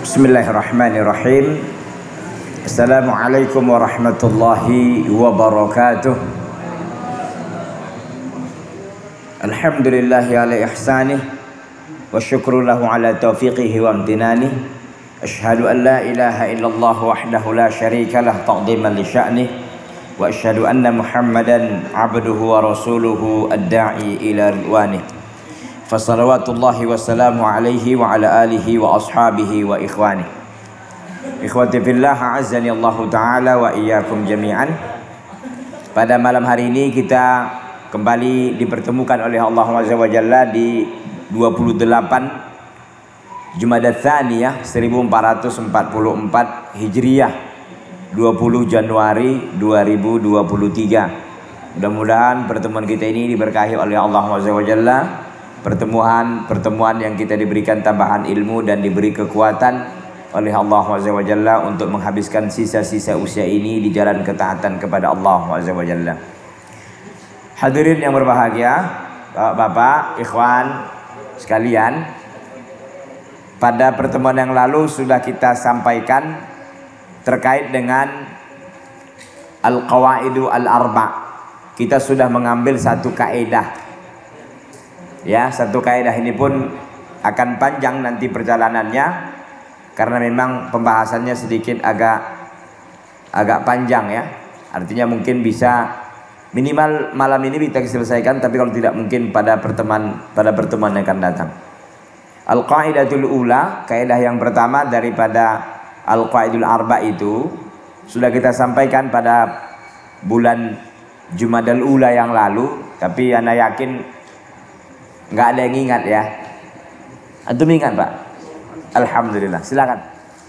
Bismillahirrahmanirrahim. Assalamualaikum warahmatullahi wabarakatuh. Alhamdulillahi ala ihsanih wa syukru lahu ala taufiqihi wa amtinanih. Ashhadu an la ilaha illallah wahdahu la syarika lah ta'ziman li sya'nih. Wa ashhadu anna Muhammadan abduhu wa rasuluhu ad-da'i ila ridwanih. Fassalawatullahi wassalamu alaihi wa ala alihi wa ashabihi wa ikhwani. Ikhwati fillah, a'azzani Allahu ta'ala wa iyyakum jami'an. Pada malam hari ini kita kembali dipertemukan oleh Allah Azza wa Jalla di 28 Jumadats Tsaniyah 1444 Hijriyah, 20 Januari 2023. Mudah-mudahan pertemuan kita ini diberkahi oleh Allah Azza wa Jalla. Pertemuan yang kita diberikan tambahan ilmu dan diberi kekuatan oleh Allah Azza wa Jalla untuk menghabiskan sisa-sisa usia ini di jalan ketaatan kepada Allah Azza wa Jalla. Hadirin yang berbahagia, Bapak-bapak, ikhwan sekalian, pada pertemuan yang lalu sudah kita sampaikan terkait dengan Al-Qawaidu Al-Arba'. Kita sudah mengambil satu kaidah. Ya, satu kaidah ini pun akan panjang nanti perjalanannya karena memang pembahasannya sedikit agak panjang ya. Artinya mungkin bisa minimal malam ini kita selesaikan, tapi kalau tidak mungkin pada pertemuan yang akan datang. Al-Qaidatul Ula, kaidah yang pertama daripada Al-Qaidul Arba' itu sudah kita sampaikan pada bulan Jumadal Ula yang lalu, tapi ana yakin nggak ada yang ingat ya. Antum ingat Pak? Alhamdulillah. Silakan.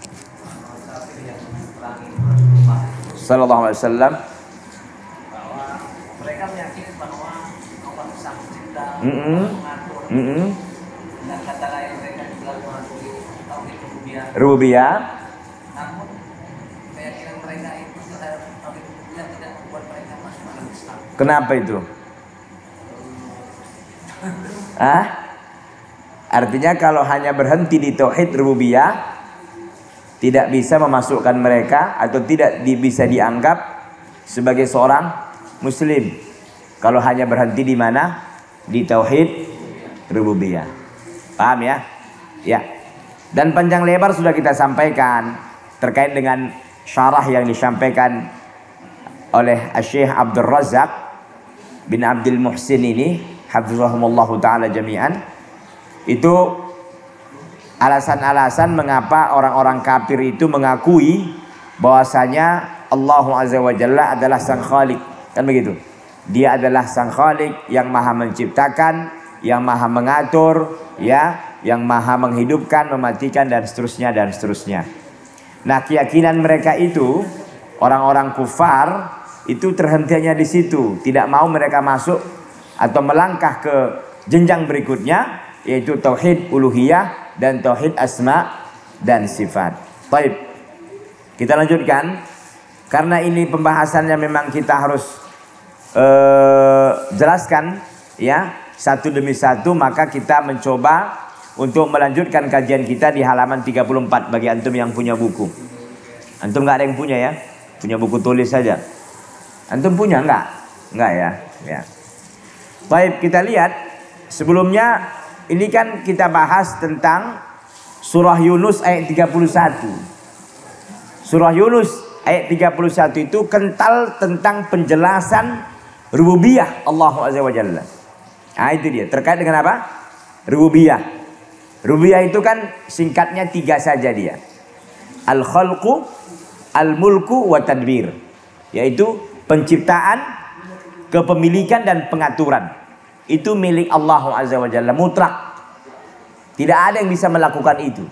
Sallallahu alaihi wasallam. Bahwa mereka meyakini bahwa Allah Sang Pencipta mengatur. Dan kata lain mereka juga mengakui tauhid rububiyah. Namun keyakinan mereka itu terhadap tauhid rububiyah tidak membuat mereka masuk dalam Islam. Kenapa itu? Artinya kalau hanya berhenti di tauhid rububiyah tidak bisa memasukkan mereka atau tidak bisa dianggap sebagai seorang muslim. Kalau hanya berhenti di mana? Di tauhid rububiyah. Paham ya? Ya. Dan panjang lebar sudah kita sampaikan terkait dengan syarah yang disampaikan oleh Syekh Abdul Razak bin Abdul Muhsin ini, hafizahumullahu ta'ala jami'an. Itu alasan-alasan mengapa orang-orang kafir itu mengakui bahwasanya Allah Azza wa Jalla adalah Sang Khalik. Kan begitu? Dia adalah Sang Khalik yang maha menciptakan, yang maha mengatur, ya, yang maha menghidupkan, mematikan, dan seterusnya dan seterusnya. Nah, keyakinan mereka itu, orang-orang kufar itu terhentinya di situ. Tidak mau mereka masuk atau melangkah ke jenjang berikutnya, yaitu tauhid uluhiyah dan tauhid asma dan sifat. Baik, kita lanjutkan karena ini pembahasannya memang kita harus jelaskan ya satu demi satu, maka kita mencoba untuk melanjutkan kajian kita di halaman 34 bagi antum yang punya buku. Antum nggak ada yang punya ya? Punya buku tulis saja. Antum punya nggak? Nggak ya? Ya. Baik, kita lihat sebelumnya ini kan kita bahas tentang surah Yunus ayat 31. Surah Yunus ayat 31 itu kental tentang penjelasan rububiyah Allah Azza wa Jalla. Nah, itu dia. Terkait dengan apa? Rububiyah. Rububiyah itu kan singkatnya 3 saja dia. Al-khalqu, al-mulku, wa tadbir. Yaitu penciptaan, kepemilikan, dan pengaturan. Itu milik Allah Azza wa Jalla mutlak. Tidak ada yang bisa melakukan itu.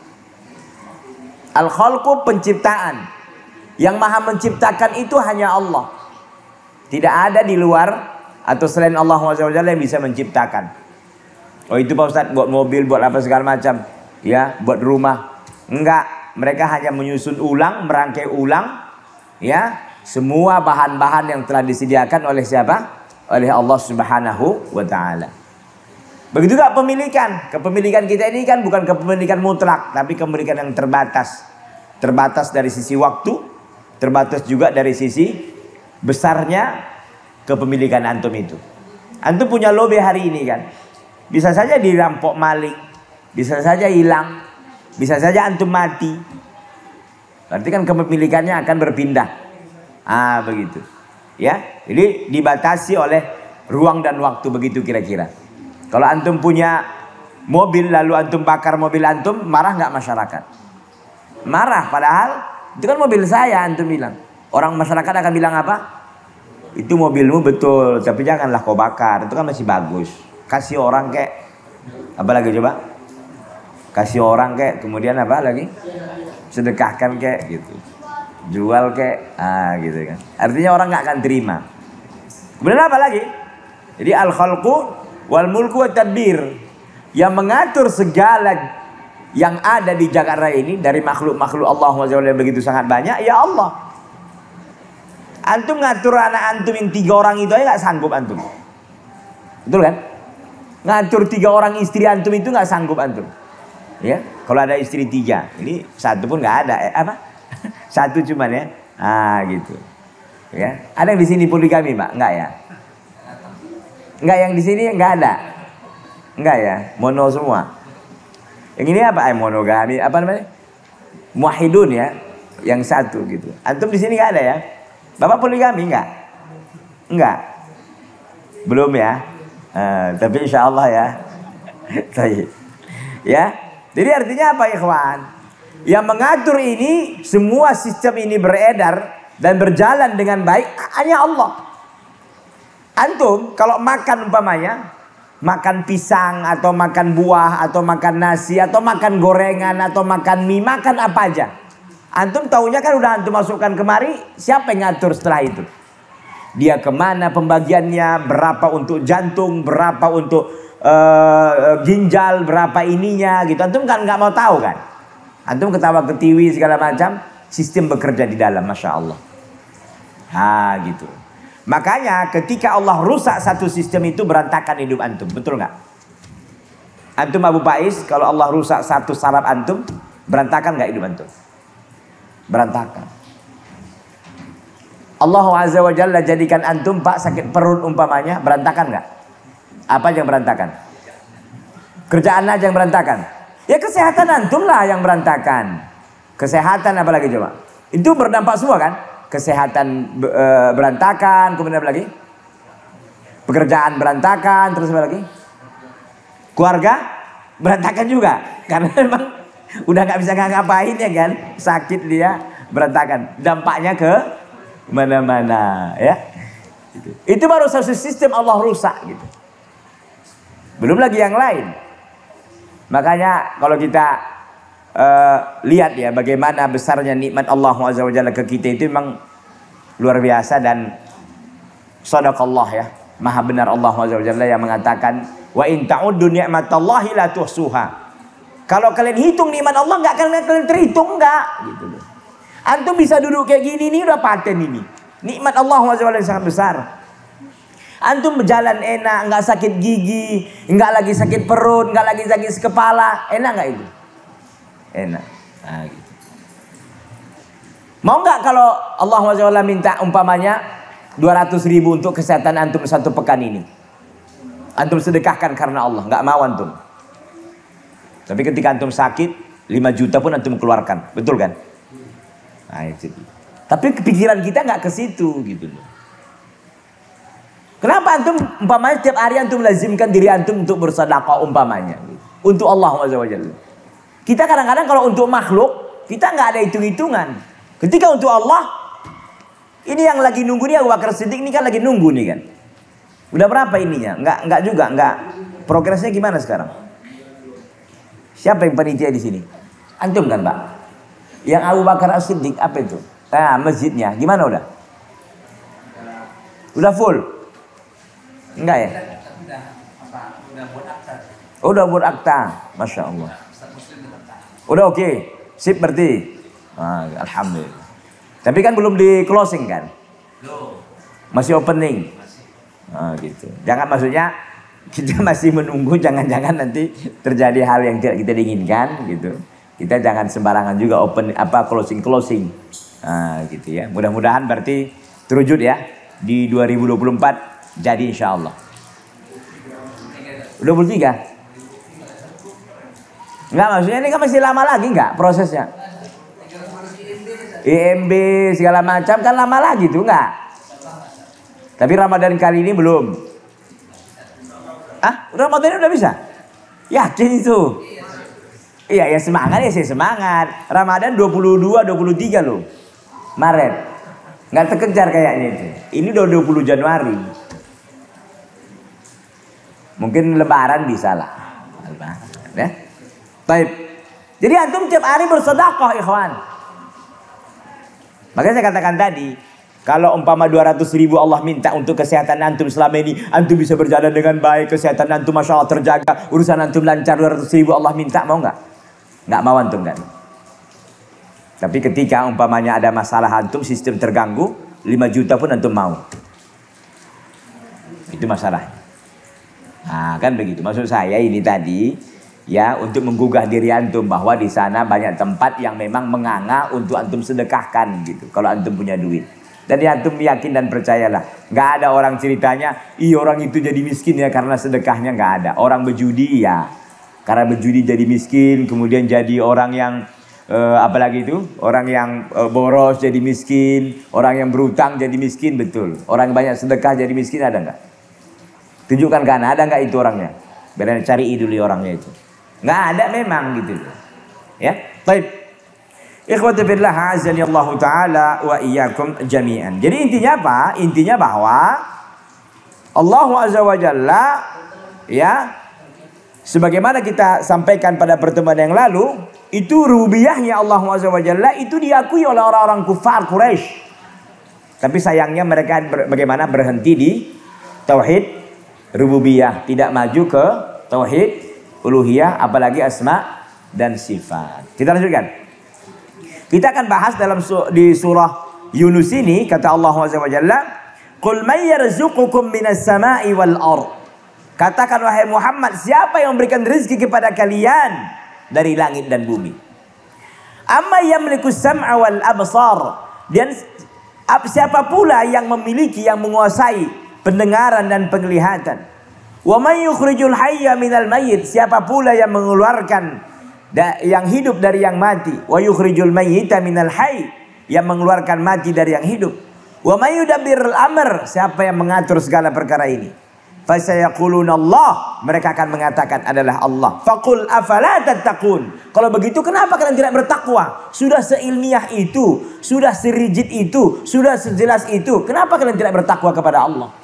Al-khalqu, penciptaan. Yang maha menciptakan itu hanya Allah. Tidak ada di luar atau selain Allah Azza wa Jalla yang bisa menciptakan. Oh, itu Pak Ustadz buat mobil, buat apa segala macam, ya, buat rumah. Enggak, mereka hanya menyusun ulang, merangkai ulang, ya, semua bahan-bahan yang telah disediakan oleh siapa? Oleh Allah Subhanahu wa ta'ala. Begitu juga pemilikan. Kepemilikan kita ini kan bukan kepemilikan mutlak, tapi kepemilikan yang terbatas. Terbatas dari sisi waktu, terbatas juga dari sisi besarnya kepemilikan antum itu. Antum punya lobe hari ini kan, bisa saja dirampok maling, bisa saja hilang, bisa saja antum mati. Berarti kan kepemilikannya akan berpindah. Begitu. Ya, jadi dibatasi oleh ruang dan waktu, begitu kira-kira. Kalau antum punya mobil lalu antum bakar mobil antum, marah nggak masyarakat? Marah, padahal itu kan mobil saya, antum bilang. Orang masyarakat akan bilang apa? Itu mobilmu betul, tapi janganlah kau bakar, itu kan masih bagus. Kasih orang kek, apa lagi coba? Kasih orang kek, kemudian apa lagi? Sedekahkan kek, gitu. Jual kek, gitu kan. Artinya orang nggak akan terima. Kemudian apa lagi? Jadi al-khalqu wal mulku wat tadbir, yang mengatur segala yang ada di jagat raya ini dari makhluk-makhluk Allah yang begitu sangat banyak, ya Allah. Antum ngatur anak antum yang 3 orang itu aja nggak sanggup antum, betul kan? Ngatur 3 orang istri antum itu nggak sanggup antum, ya. Kalau ada istri 3, ini 1 pun nggak ada, satu cuman ya, gitu. Ya, ada yang di sini poligami, Pak? Enggak ya? Enggak, yang di sini enggak ada. Enggak ya, mono semua. Yang ini apa? Monogami, apa namanya? Muwahhidun ya, yang 1 gitu. Antum di sini enggak ada ya? Bapak poligami enggak? Enggak. Belum ya? Tapi insya Allah ya. Ya. Jadi artinya apa, ikhwan? Yang mengatur ini, semua sistem ini beredar dan berjalan dengan baik hanya Allah. Antum kalau makan umpamanya, makan pisang atau makan buah atau makan nasi atau makan gorengan atau makan mie, makan apa aja. Antum taunya kan udah antum masukkan kemari, siapa yang ngatur setelah itu? Dia kemana pembagiannya, berapa untuk jantung, berapa untuk ginjal, berapa ininya gitu. Antum kan nggak mau tahu kan? Antum ketawa ketiwi segala macam, sistem bekerja di dalam, Masya Allah. Gitu. Makanya ketika Allah rusak satu sistem itu, berantakan hidup antum, betul nggak? Antum Abu Faiz, kalau Allah rusak satu saraf antum, berantakan nggak hidup antum? Berantakan. Allah Azza wa Jalla jadikan antum Pak sakit perut umpamanya, berantakan nggak? Apa yang berantakan? Kerjaan aja yang berantakan. Ya kesehatan antum lah yang berantakan. Kesehatan apa lagi coba? Itu berdampak semua kan? Kesehatan berantakan, kemudian apa lagi? Pekerjaan berantakan, terus apa lagi? Keluarga berantakan juga, karena memang udah nggak bisa ngapain ya kan? Sakit dia, berantakan. Dampaknya ke mana-mana ya. Itu baru satu sistem Allah rusak gitu. Belum lagi yang lain. Makanya kalau kita lihat ya bagaimana besarnya nikmat Allah Azza wa Jalla ke kita, itu memang luar biasa. Dan sadaqallah ya, maha benar Allah Azza wa Jalla yang mengatakan, wa in ta'uddu ni'matallahi la tuhsuha. Kalau kalian hitung nikmat Allah nggak akan kalian terhitung, nggak gitu loh. Antum bisa duduk kayak gini, ini udah paten ini. Nikmat Allah Azza wa Jalla yang sangat besar. Antum berjalan enak, nggak sakit gigi, nggak lagi sakit perut, nggak lagi sakit kepala, enak nggak itu? Enak. Gitu. Mau nggak kalau Allah SWT minta umpamanya 200.000 untuk kesehatan antum 1 pekan ini? Antum sedekahkan karena Allah, nggak mau antum. Tapi ketika antum sakit 5 juta pun antum keluarkan, betul kan? Itu. Tapi kepikiran kita nggak ke situ gitu loh. Kenapa antum umpamanya setiap hari antum lazimkan diri antum untuk bersedekah umpamanya gitu, untuk Allah SWT. Kita kadang-kadang kalau untuk makhluk kita nggak ada hitung-hitungan. Ketika untuk Allah, ini yang lagi nunggu nih Abu Bakar Siddiq ini kan lagi nunggu nih kan. Udah berapa ininya? Nggak juga, nggak. Progresnya gimana sekarang? Siapa yang panitia di sini? Antum kan Pak? Yang Abu Bakar Siddiq apa itu? Masjidnya gimana udah? Udah full? Enggak ya? Udah buat akta, Masya Allah. Udah oke, sip berarti. Alhamdulillah. Tapi kan belum di closing kan? Masih opening. Gitu. Jangan maksudnya kita masih menunggu, jangan-jangan nanti terjadi hal yang tidak kita inginkan gitu. Kita jangan sembarangan juga open closing. Nah, gitu ya. Mudah-mudahan berarti terwujud ya di 2024 jadi insya Allah. 23? Enggak, maksudnya ini kan masih lama lagi enggak prosesnya? IMB segala macam kan lama lagi tuh enggak? Tapi Ramadan kali ini belum. Ramadan udah bisa? Yakin itu? Iya ya semangat ya sih semangat. Ramadan 22, 23 loh. Maret. Nggak terkejar kayaknya itu. Ini udah 20 Januari. Mungkin lebaran bisa lah. Lebaran, ya. Baik. Jadi antum tiap hari bersedekah, ikhwan. Makanya saya katakan tadi, kalau umpama 200.000 Allah minta untuk kesehatan antum selama ini, antum bisa berjalan dengan baik, kesehatan antum masya Allah terjaga, urusan antum lancar, 200.000 Allah minta, mau nggak? Nggak mau antum kan? Tapi ketika umpamanya ada masalah antum, sistem terganggu, 5 juta pun antum mau. Itu masalahnya. Nah, kan begitu. Maksud saya ini tadi ya untuk menggugah diri antum bahwa di sana banyak tempat yang memang menganga untuk antum sedekahkan gitu. Kalau antum punya duit. Dan ya antum yakin dan percayalah, nggak ada orang ceritanya, orang itu jadi miskin ya karena sedekahnya, nggak ada. Orang berjudi ya, karena berjudi jadi miskin, kemudian jadi orang yang apalagi itu, orang yang boros jadi miskin, orang yang berutang jadi miskin, betul. Orang yang banyak sedekah jadi miskin ada nggak? Tunjukkan kan, ada nggak itu orangnya? Biar cari dulu orangnya itu. Nggak ada memang gitu. Ya, baik. Ikhwati billah azani Allah taala wa iyyakum jami'an. Jadi intinya apa? Intinya bahwa Allah azza wa jalla ya sebagaimana kita sampaikan pada pertemuan yang lalu, itu rububiyahnya Allah azza wa jalla itu diakui oleh orang-orang kufar Quraisy. Tapi sayangnya mereka bagaimana berhenti di tauhid rububiyah, tidak maju ke tauhid uluhiyah, apalagi asma dan sifat. Kita lanjutkan. Kita akan bahas di surah Yunus ini, kata Allah Azza wa Jalla, "Qul may yarzuqukum minas sama'i wal ard." Katakan wahai Muhammad, siapa yang memberikan rezeki kepada kalian dari langit dan bumi? Amma yamliku sam'a wal absar. Dan siapa pula yang memiliki, yang menguasai pendengaran dan penglihatan? Wa may yukhrijul hayya minal mayyit. Siapa pula yang mengeluarkan yang hidup dari yang mati? Wa yukhrijul mayyita minal hayy. Yang mengeluarkan mati dari yang hidup. Wa may yudabbirul amr. Siapa yang mengatur segala perkara ini? Fasayaquluna Allah. Mereka akan mengatakan adalah Allah. Faqul afala tattaqun. Kalau begitu kenapa kalian tidak bertakwa? Sudah seilmiah itu, sudah serigid itu, sudah sejelas itu, kenapa kalian tidak bertakwa kepada Allah?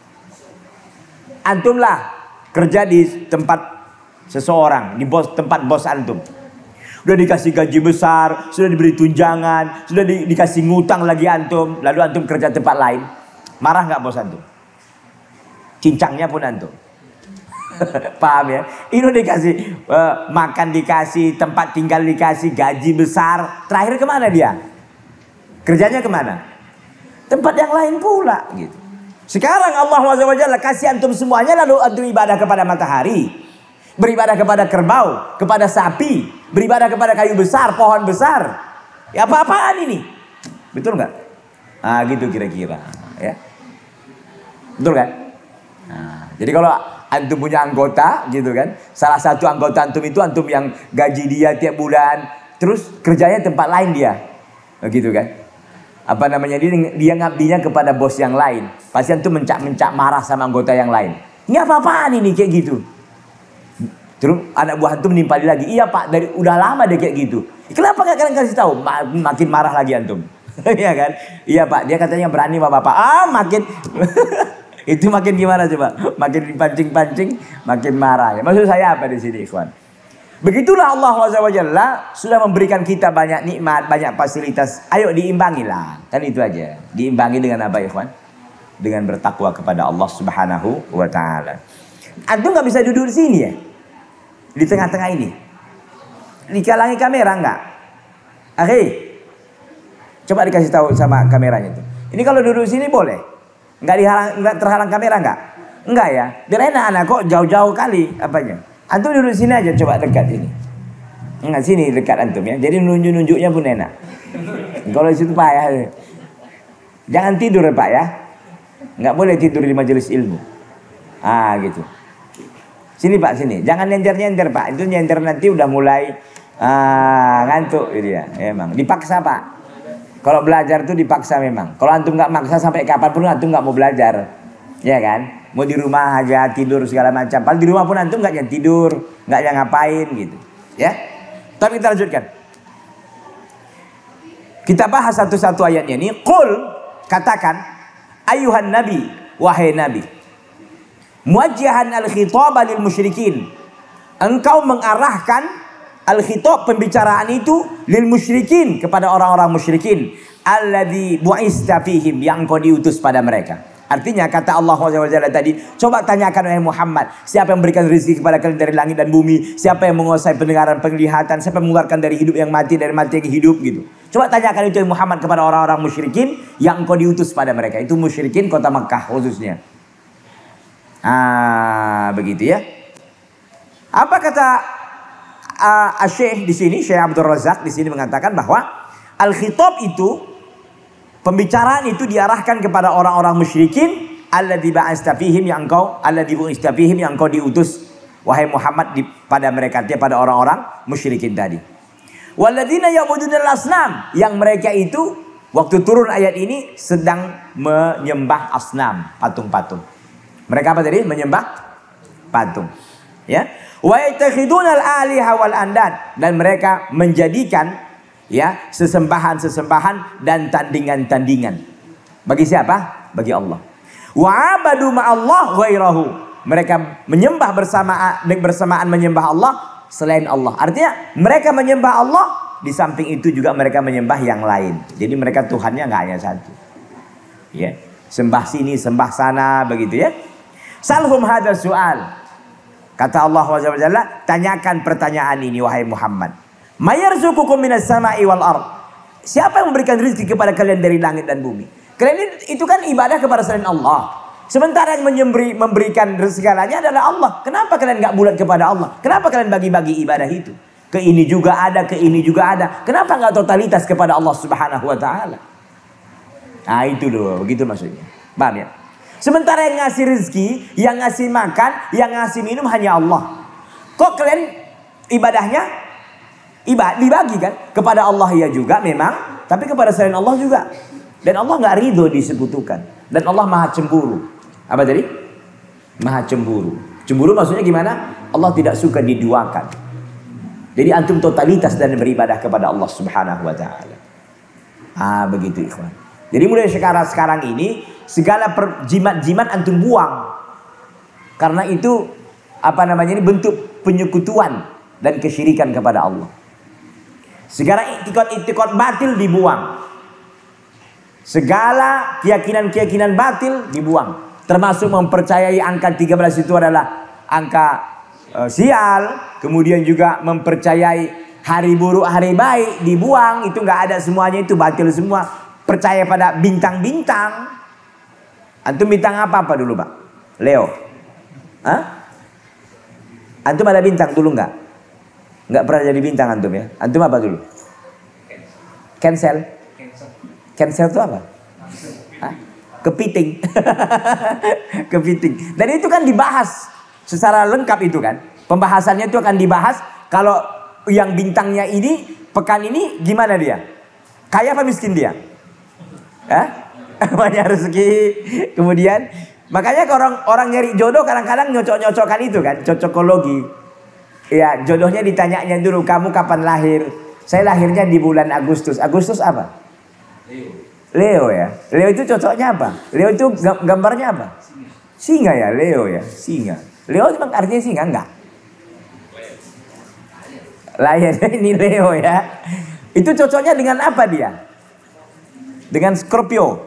Antumlah kerja di tempat seseorang, di tempat bos antum. Sudah dikasih gaji besar, sudah diberi tunjangan, sudah dikasih ngutang lagi antum, lalu antum kerja tempat lain. Marah nggak bos antum? Cincangnya pun antum. Paham ya? Ini dikasih makan, dikasih tempat tinggal, dikasih gaji besar. Terakhir kemana dia? Kerjanya kemana? Tempat yang lain pula gitu. Sekarang Allah SWT kasih antum semuanya, lalu antum ibadah kepada matahari, beribadah kepada kerbau, kepada sapi, beribadah kepada kayu besar, pohon besar. Ya apa-apaan ini? Betul nggak? Nah gitu kira-kira ya. Betul kan? Nah, jadi kalau antum punya anggota gitu kan, salah satu anggota antum itu antum yang gaji dia tiap bulan, terus kerjanya tempat lain dia, begitu kan? Apa namanya, dia ngabdinya kepada bos yang lain, pasti antum mencak marah sama anggota yang lain. Ini apa-apaan ini kayak gitu? Terus anak buah antum nimpali lagi, iya pak, udah lama dia kayak gitu. Kenapa gak kalian kasih tahu? Makin marah lagi antum. Iya kan? Iya pak, dia katanya berani sama bapak. Makin itu makin gimana coba? Makin dipancing-pancing, makin marah. Ya, maksud saya apa di sini, ikhwan? Begitulah Allah SWT sudah memberikan kita banyak nikmat, banyak fasilitas. Ayo diimbangilah, kan itu aja. Diimbangi dengan apa, ikhwan? Dengan bertakwa kepada Allah Subhanahu wa Ta'ala. Antum nggak bisa duduk di sini ya? Di tengah-tengah ini, dikalangi kamera enggak? Coba dikasih tahu sama kameranya itu. Ini kalau duduk sini boleh? Enggak terhalang kamera enggak? Enggak ya? Dia enak kok jauh-jauh kali apanya. Antum duduk sini aja coba dekat ini. Enggak sini dekat antum ya. Jadi nunjuk-nunjuknya pun enak. Kalau di situ payah. Jangan tidur Pak ya. Enggak boleh tidur di majelis ilmu. Ah gitu. Sini Pak sini. Jangan nyender-nyender Pak. Itu nyender nanti udah mulai ngantuk gitu ya. Emang dipaksa Pak. Kalau belajar tuh dipaksa memang. Kalau antum nggak maksa sampai kapanpun antum nggak mau belajar, ya kan? Mau di rumah aja tidur segala macam. Paling di rumah pun antum nggak yang tidur, nggak yang ngapain gitu, ya. Tapi kita lanjutkan. Kita bahas satu-satu ayatnya ini. Qul, katakan, ayuhan nabi, wahai nabi. Muwajjahan al-khitaba lil musyrikin. Engkau mengarahkan al-khitab pembicaraan itu lil musyrikin kepada orang-orang musyrikin alladzi bu'ista fihim yang kau diutus pada mereka. Artinya kata Allah SWT tadi, coba tanyakan wahai Muhammad, siapa yang memberikan rezeki kepada kalian dari langit dan bumi? Siapa yang menguasai pendengaran, penglihatan? Siapa yang mengeluarkan dari hidup yang mati, dari mati yang hidup gitu. Coba tanyakan itu Muhammad kepada orang-orang musyrikin yang kau diutus pada mereka. Itu musyrikin kota Makkah khususnya. Begitu ya. Apa kata Syekh di sini, Syekh Abdul Razak di sini mengatakan bahwa al-khitab itu, pembicaraan itu diarahkan kepada orang-orang musyrikin alladzi ba'asta fihim yang engkau diutus wahai Muhammad pada mereka, pada orang-orang musyrikin tadi. Walladzina ya'budunal asnam, yang mereka itu waktu turun ayat ini sedang menyembah asnam, patung-patung. Mereka apa tadi? Menyembah patung. Ya. Wa yattakhidunal aliha wal andad, dan mereka menjadikan ya sesembahan-sesembahan dan tandingan-tandingan. Bagi siapa? Bagi Allah. Wa abadu ma'allah ghairahu. Mereka menyembah bersamaan menyembah Allah selain Allah. Artinya mereka menyembah Allah, di samping itu juga mereka menyembah yang lain. Jadi mereka Tuhannya nggak hanya satu. Ya, sembah sini, sembah sana, begitu ya. Salhum hadzal su'al. Kata Allah SWT, tanyakan pertanyaan ini wahai Muhammad. Mayarzuqukum minas sama'i wal ard. Siapa yang memberikan rezeki kepada kalian dari langit dan bumi? Kalian itu kan ibadah kepada selain Allah. Sementara yang memberikan rezeki segalanya adalah Allah. Kenapa kalian nggak bulat kepada Allah? Kenapa kalian bagi-bagi ibadah itu? Ke ini juga ada, ke ini juga ada. Kenapa nggak totalitas kepada Allah Subhanahu wa taala? Nah, itu loh, begitu maksudnya. Paham ya? Sementara yang ngasih rezeki, yang ngasih makan, yang ngasih minum hanya Allah. Kok kalian ibadahnya dibagi kan? Kepada Allah ya juga memang, tapi kepada selain Allah juga. Dan Allah nggak ridho disekutukan. Dan Allah maha cemburu. Apa tadi? Maha cemburu. Cemburu maksudnya gimana? Allah tidak suka diduakan. Jadi antum totalitas dan beribadah kepada Allah Subhanahu wa taala. Begitu ikhwan. Jadi mulai sekarang ini segala jimat-jimat antum buang. Karena itu ini bentuk penyekutuan dan kesyirikan kepada Allah. Segala iktikad batil dibuang. Segala keyakinan batil dibuang. Termasuk mempercayai angka 13 itu adalah angka sial. Kemudian juga mempercayai hari buruk hari baik dibuang. Itu nggak ada semuanya, itu batil semua. Percaya pada bintang-bintang. Antum bintang apa dulu Pak? Leo. Antum ada bintang dulu nggak? Nggak pernah jadi bintang antum ya? Antum apa dulu? Cancel. Cancel itu apa? Kepiting. Kepiting. Dan itu kan dibahas secara lengkap itu kan. Pembahasannya itu akan dibahas. Kalau yang bintangnya ini, pekan ini gimana dia? Kaya apa miskin dia? Banyak rezeki. Kemudian makanya orang nyari jodoh kadang-kadang nyocok-nyocokan itu kan, cocokologi. Ya, jodohnya ditanyanya dulu, kamu kapan lahir? Saya lahirnya di bulan Agustus. Agustus apa? Leo ya. Leo itu cocoknya apa? Leo itu gambarnya apa? Singa ya, Leo ya, singa. Leo memang artinya singa enggak? Lahirnya ini Leo ya. Itu cocoknya dengan apa dia? Dengan Scorpio.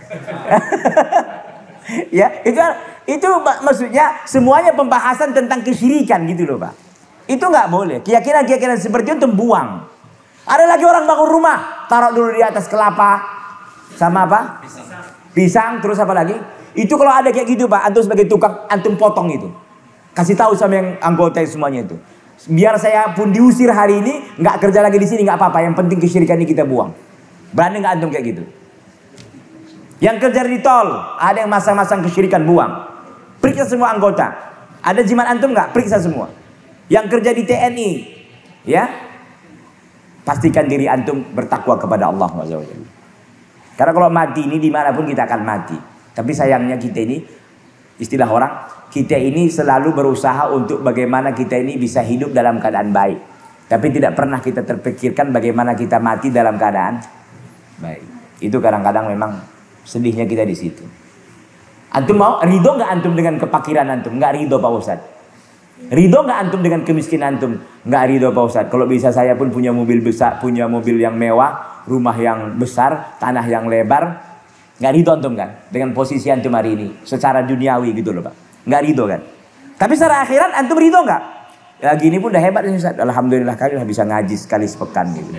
Ya, itu maksudnya semuanya pembahasan tentang kesyirikan gitu loh Pak. Itu nggak boleh. Keyakinan seperti itu buang. Ada lagi orang bangun rumah, taruh dulu di atas kelapa sama apa? Pisang, terus apa lagi? Itu kalau ada kayak gitu Pak, antum sebagai tukang, antum potong itu. Kasih tahu sama yang anggota semuanya itu. Biar saya pun diusir hari ini, nggak kerja lagi di sini nggak apa-apa. Yang penting kesyirikan ini kita buang. Berani nggak antum kayak gitu? Yang kerja di tol, ada yang masang-masang kesyirikan, buang. Periksa semua anggota. Ada jimat antum nggak? Periksa semua. Yang kerja di TNI, ya, pastikan diri antum bertakwa kepada Allah SWT. Karena kalau mati ini dimanapun kita akan mati. Tapi sayangnya kita ini, istilah orang, kita ini selalu berusaha untuk bagaimana kita ini bisa hidup dalam keadaan baik. Tapi tidak pernah kita terpikirkan bagaimana kita mati dalam keadaan baik. Itu kadang-kadang memang sedihnya kita di situ. Antum mau ridho nggak antum dengan kepakiran antum? Nggak ridho Pak Ustadz. Ridho nggak antum dengan kemiskinan antum? Nggak ridho Pak Ustadz. Kalau bisa saya pun punya mobil besar, punya mobil yang mewah, rumah yang besar, tanah yang lebar. Nggak ridho antum kan? Dengan posisi antum hari ini, secara duniawi gitu loh Pak. Nggak ridho kan? Tapi secara akhirat antum ridho nggak? Ya gini pun udah hebat nih Ustaz. Alhamdulillah kali udah bisa ngaji sekali sepekan gitu.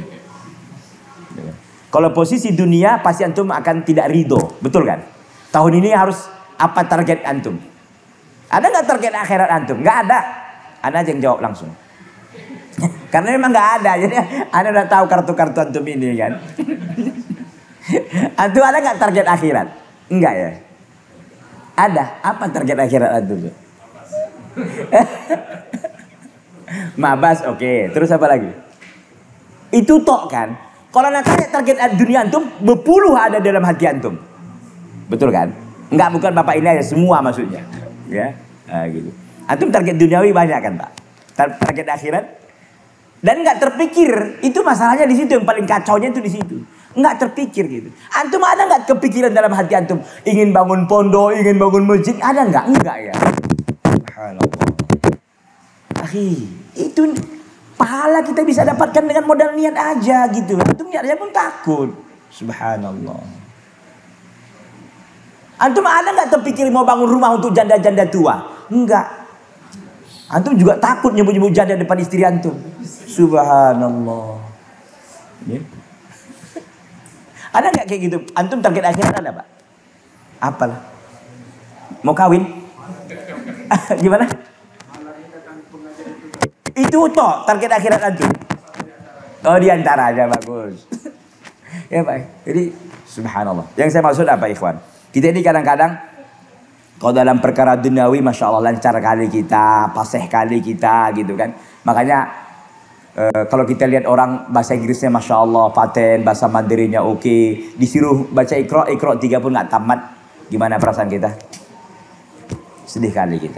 Kalau posisi dunia pasti antum akan tidak ridho, betul kan? Tahun ini harus apa target antum? Ada nggak target akhirat antum? Nggak ada. Anda aja yang jawab langsung. Karena memang nggak ada. Jadi Anda udah tahu kartu-kartu antum ini kan. Antum ada nggak target akhirat? Enggak ya. Ada. Apa target akhirat antum? Mabas, oke. Terus apa lagi? Itu tok kan. Kalau nanti target dunia antum, berpuluh ada dalam hati antum. Betul kan? Enggak, bukan Bapak ini aja, semua maksudnya. Ya, gitu. Antum target duniawi banyak kan Pak? Target akhirat? Dan enggak terpikir, itu masalahnya di situ, yang paling kacaunya itu di situ. Enggak terpikir gitu. Antum ada enggak kepikiran dalam hati antum? Ingin bangun pondok, ingin bangun masjid, ada enggak? Enggak ya. Subhanallah. Akhi, itu pahala kita bisa dapatkan dengan modal niat aja gitu. Antum niatnya pun takut. Subhanallah. Antum ada nggak terpikir mau bangun rumah untuk janda-janda tua? Enggak. Antum juga takut nyebut-nyebut janda depan istri antum. Subhanallah. Ya. Ada nggak kayak gitu? Antum target akhirat ada Pak? Apalah? Mau kawin? Gimana? Itu toh target akhirat antum. Oh diantara aja bagus. Ya Pak. Jadi subhanallah. Yang saya maksud apa ikhwan? Kita ini kadang-kadang kalau dalam perkara duniawi Masya Allah lancar kali kita, fasih kali kita gitu kan. Makanya kalau kita lihat orang bahasa Inggrisnya Masya Allah, paten, bahasa Mandirinya oke. Disuruh baca Iqra 3 pun gak tamat. Gimana perasaan kita? Sedih kali kita.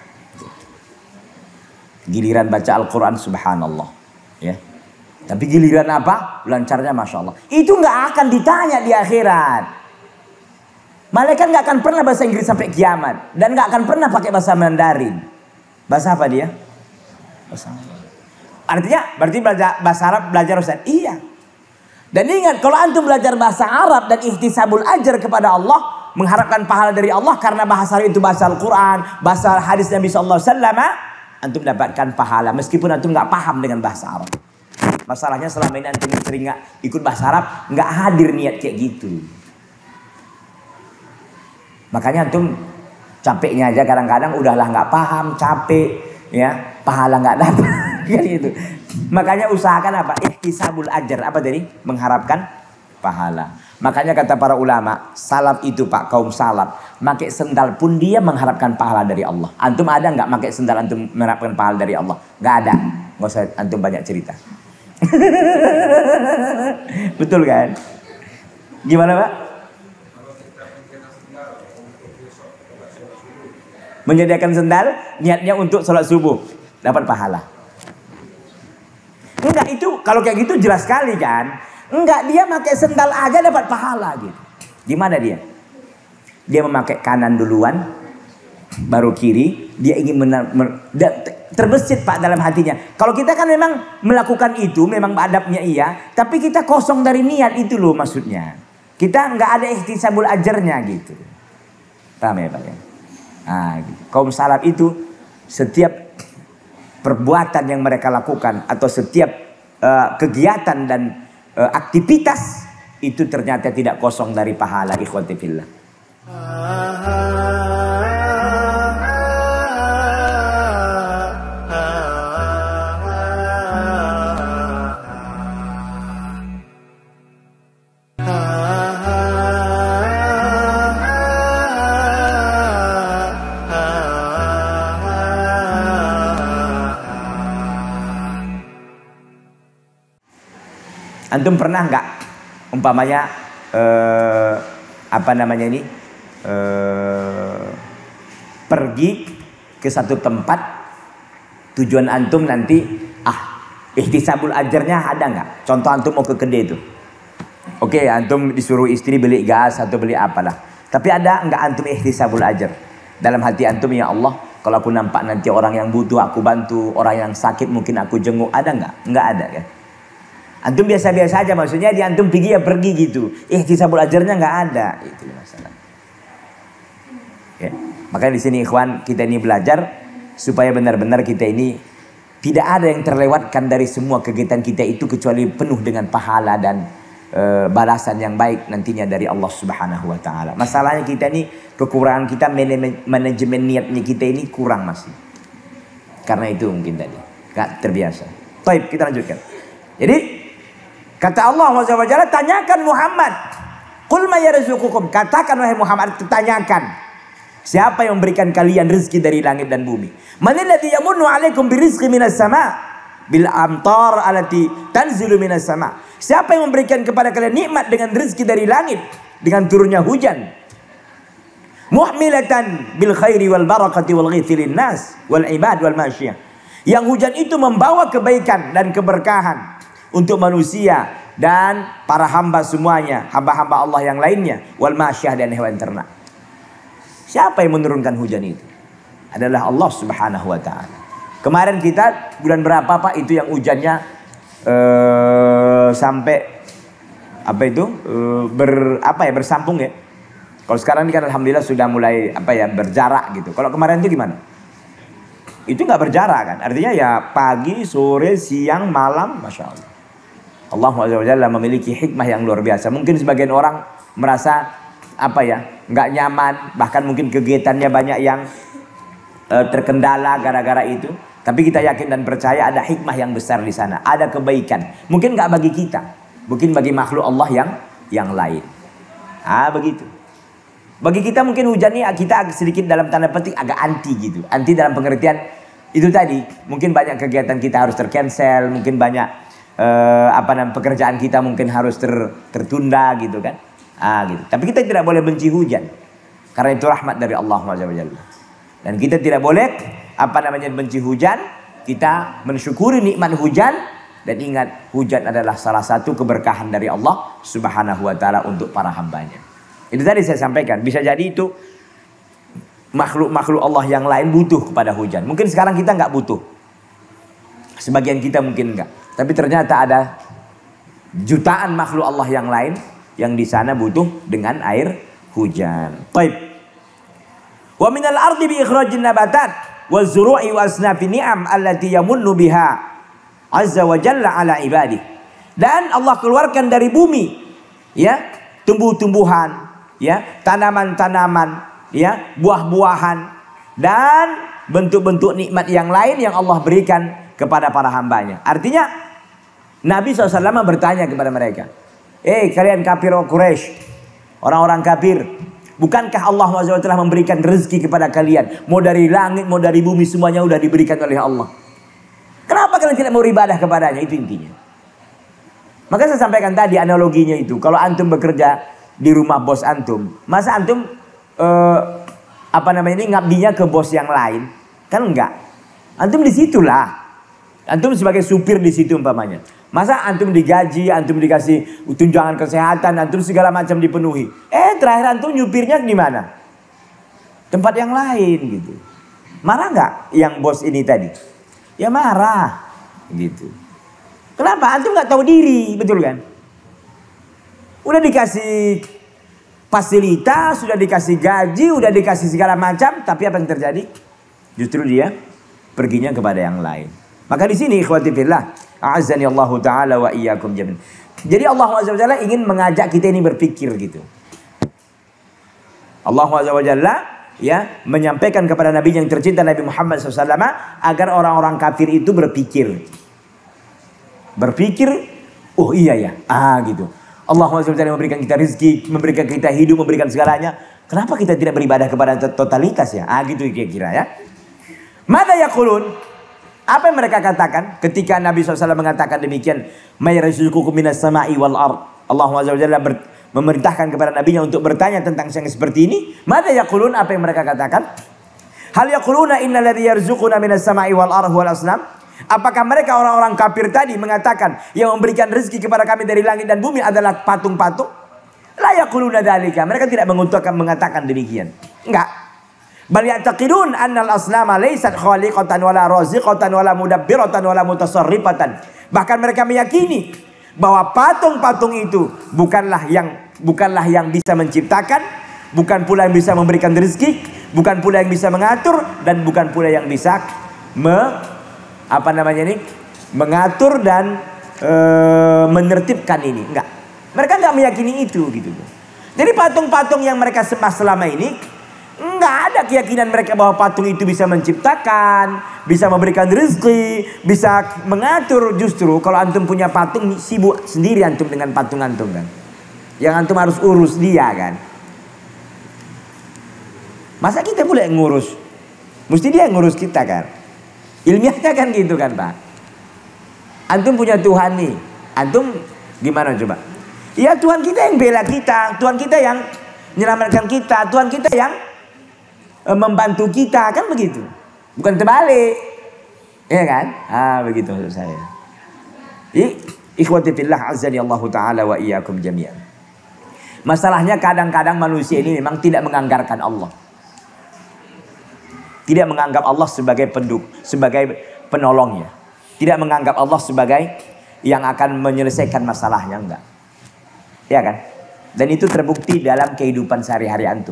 Giliran baca Al-Quran subhanallah. Ya. Tapi giliran apa? Lancarnya Masya Allah. Itu gak akan ditanya di akhirat. Malaikat gak akan pernah bahasa Inggris sampai kiamat. Dan gak akan pernah pakai bahasa Mandarin. Bahasa apa dia? Bahasa Arab. Artinya berarti belajar bahasa Arab belajar Ustaz. Iya. Dan ingat kalau antum belajar bahasa Arab dan ihtisabul ajar kepada Allah, mengharapkan pahala dari Allah karena bahasa Arab itu bahasa Al-Quran, bahasa hadis Nabi SAW, antum dapatkan pahala meskipun antum gak paham dengan bahasa Arab. Masalahnya selama ini antum sering gak ikut bahasa Arab, gak hadir niat kayak gitu. Makanya antum capeknya aja kadang-kadang udahlah nggak paham, capek, ya pahala nggak dapat, kan gitu. Makanya usahakan apa? Ihtisabul ajar, apa tadi? Mengharapkan pahala. Makanya kata para ulama, salaf itu Pak, kaum salaf, pakai sendal pun dia mengharapkan pahala dari Allah. Antum ada nggak pakai sendal antum mengharapkan pahala dari Allah? Nggak ada. Nggak usah antum banyak cerita. Betul kan? Gimana Pak? Menyediakan sendal, niatnya untuk sholat subuh. Dapat pahala. Enggak, itu kalau kayak gitu jelas sekali kan. Enggak, dia pakai sendal aja dapat pahala gitu. Gimana dia? Dia memakai kanan duluan, baru kiri. Dia ingin terbesit Pak dalam hatinya. Kalau kita kan memang melakukan itu, memang adabnya iya. Tapi kita kosong dari niat itu loh maksudnya. Kita nggak ada ihtisabul ajarnya gitu. Paham ya Pak ya? Nah, gitu. Kaum salaf itu setiap perbuatan yang mereka lakukan atau setiap kegiatan dan aktivitas itu ternyata tidak kosong dari pahala, ikhwati fillah. Antum pernah nggak umpamanya apa namanya ini pergi ke satu tempat, tujuan antum nanti ihtisabul ajarnya ada nggak? Contoh antum mau ke kedai itu, oke, antum disuruh istri beli gas atau beli apalah, tapi ada nggak antum ihtisabul ajar dalam hati antum? Ya Allah, kalau aku nampak nanti orang yang butuh aku bantu, orang yang sakit mungkin aku jenguk, ada nggak? Nggak ada kan? Antum biasa-biasa aja, maksudnya di antum pergi ya pergi gitu. Ihtisabul ajarnya nggak ada, itu masalah. Ya. Makanya di sini ikhwan, kita ini belajar supaya benar-benar kita ini tidak ada yang terlewatkan dari semua kegiatan kita itu kecuali penuh dengan pahala dan balasan yang baik nantinya dari Allah Subhanahu wa taala. Masalahnya kita ini kekurangan kita, manajemen niatnya kita ini kurang masih. Karena itu mungkin tadi gak terbiasa. Baik, kita lanjutkan. Jadi kata Allah Subhanahu wa taala, tanyakan Muhammad, qul ma yarzuqukum, katakan wahai Muhammad, tanyakan siapa yang memberikan kalian rezeki dari langit dan bumi? Manilladzi yamunnu 'alaikum birizqi minas sama' bil amtar allati tanzilu minas sama'. Siapa yang memberikan kepada kalian nikmat dengan rezeki dari langit, dengan turunnya hujan? Muhmilatan bil khairi wal barakati wal ghithi lin nas wal ibad wal masyiyah. Yang hujan itu membawa kebaikan dan keberkahan untuk manusia dan para hamba semuanya, hamba-hamba Allah yang lainnya, wal masyiyah dan hewan ternak. Siapa yang menurunkan hujan itu? Adalah Allah Subhanahu wa taala. Kemarin kita bulan berapa Pak itu yang hujannya sampai apa itu bersampung ya. Kalau sekarang ini kan alhamdulillah sudah mulai berjarak gitu. Kalau kemarin itu gimana? Itu nggak berjarak kan? Artinya ya pagi, sore, siang, malam, masya Allah. Allah SWT memiliki hikmah yang luar biasa. Mungkin sebagian orang merasa nggak nyaman, bahkan mungkin kegiatannya banyak yang terkendala gara-gara itu. Tapi kita yakin dan percaya ada hikmah yang besar di sana, ada kebaikan. Mungkin nggak bagi kita, mungkin bagi makhluk Allah yang lain. Begitu. Bagi kita mungkin hujan ini kita sedikit dalam tanda petik agak anti gitu. Anti dalam pengertian itu tadi, mungkin banyak kegiatan kita harus tercancel, mungkin banyak pekerjaan kita mungkin harus tertunda gitu kan. Gitu. Tapi kita tidak boleh benci hujan, karena itu rahmat dari Allah SWT. Dan kita tidak boleh benci hujan. Kita mensyukuri nikmat hujan dan ingat hujan adalah salah satu keberkahan dari Allah Subhanahu wa taala untuk para hambanya. Itu tadi saya sampaikan, bisa jadi itu makhluk-makhluk Allah yang lain butuh kepada hujan. Mungkin sekarang kita nggak butuh, sebagian kita mungkin enggak. Tapi ternyata ada jutaan makhluk Allah yang lain yang di sana butuh dengan air hujan. Baik. Wa minal ardi bi ikhrajin nabatat wa zuru'i wa asnafi ni'am allati yamunnu biha azza wa jalla ala ibadi. Dan Allah keluarkan dari bumi ya, tumbuh-tumbuhan, ya, tanaman-tanaman, ya, buah-buahan dan bentuk-bentuk nikmat yang lain yang Allah berikan kepada para hambanya. Artinya Nabi SAW bertanya kepada mereka, kalian kafir Quraisy, orang-orang kafir, bukankah Allah SWT telah memberikan rezeki kepada kalian? Mau dari langit, mau dari bumi, semuanya sudah diberikan oleh Allah. Kenapa kalian tidak mau ibadah kepadanya? Itu intinya. Maka saya sampaikan tadi analoginya itu. Kalau antum bekerja di rumah bos antum, masa antum ngabdinya ke bos yang lain? Kan enggak. Antum di situlah. Antum sebagai supir di situ umpamanya. Masa antum digaji, antum dikasih tunjangan kesehatan, antum segala macam dipenuhi. Terakhir antum nyupirnya di mana? Tempat yang lain gitu. Marah nggak yang bos ini tadi? Ya marah gitu. Kenapa? Antum nggak tahu diri, betul kan? Udah dikasih fasilitas, sudah dikasih gaji, udah dikasih segala macam, tapi apa yang terjadi? Justru dia perginya kepada yang lain. Maka di sini ikhwati fillah, a'azzani Allah taala wa iyyakum jami'an. Jadi Allah SWT ingin mengajak kita ini berpikir gitu. Allah SWT ya menyampaikan kepada Nabi yang tercinta Nabi Muhammad SAW agar orang-orang kafir itu berpikir. Berpikir, oh iya ya, gitu. Allah SWT memberikan kita rezeki, memberikan kita hidup, memberikan segalanya. Kenapa kita tidak beribadah kepada totalitas ya? Gitu kira-kira ya. Mada yaqulun? Apa yang mereka katakan ketika Nabi SAW mengatakan demikian? May yarzuqukum minas sama'i wal ard. Allah Azza wa Jalla memerintahkan kepada nabinya untuk bertanya tentang yang seperti ini. Mada yaqulun, apa yang mereka katakan? Hal yaquluna innal ladzi yarzuquna minas sama'i wal ard wal asnam. Apakah mereka orang-orang kafir tadi mengatakan yang memberikan rezeki kepada kami dari langit dan bumi adalah patung-patung? La yaquluna dzalika. Mereka tidak mengatakan demikian. Enggak. Bal ya'taqidun anna al-asnama laysat khaliqatan wala raziqatan wala mudabbiratan wala mutasarrifatan. Bahkan mereka meyakini bahwa patung-patung itu bukanlah yang bisa menciptakan, bukan pula yang bisa memberikan rezeki, bukan pula yang bisa mengatur, dan bukan pula yang bisa mengatur dan menertibkan ini. Enggak. Mereka enggak meyakini itu gitu. Jadi patung-patung yang mereka sembah selama ini, enggak ada keyakinan mereka bahwa patung itu bisa menciptakan, bisa memberikan rezeki, bisa mengatur. Justru kalau antum punya patung, sibuk sendiri antum dengan patung antum kan. Yang antum harus urus dia kan. Masa kita boleh ngurus? Mesti dia ngurus kita kan. Ilmiahnya kan gitu kan Pak. Antum punya Tuhan nih. Antum gimana coba? Ya Tuhan kita yang bela kita, Tuhan kita yang menyelamatkan kita, Tuhan kita yang membantu kita, kan begitu. Bukan terbalik. Ya kan? Begitu maksud saya. Ikhwati fillah azani Allah taala wa iyyakum jami'an. Masalahnya kadang-kadang manusia ini memang tidak menganggarkan Allah. Tidak menganggap Allah sebagai sebagai penolongnya. Tidak menganggap Allah sebagai yang akan menyelesaikan masalahnya, enggak. Ya kan? Dan itu terbukti dalam kehidupan sehari-hari antum.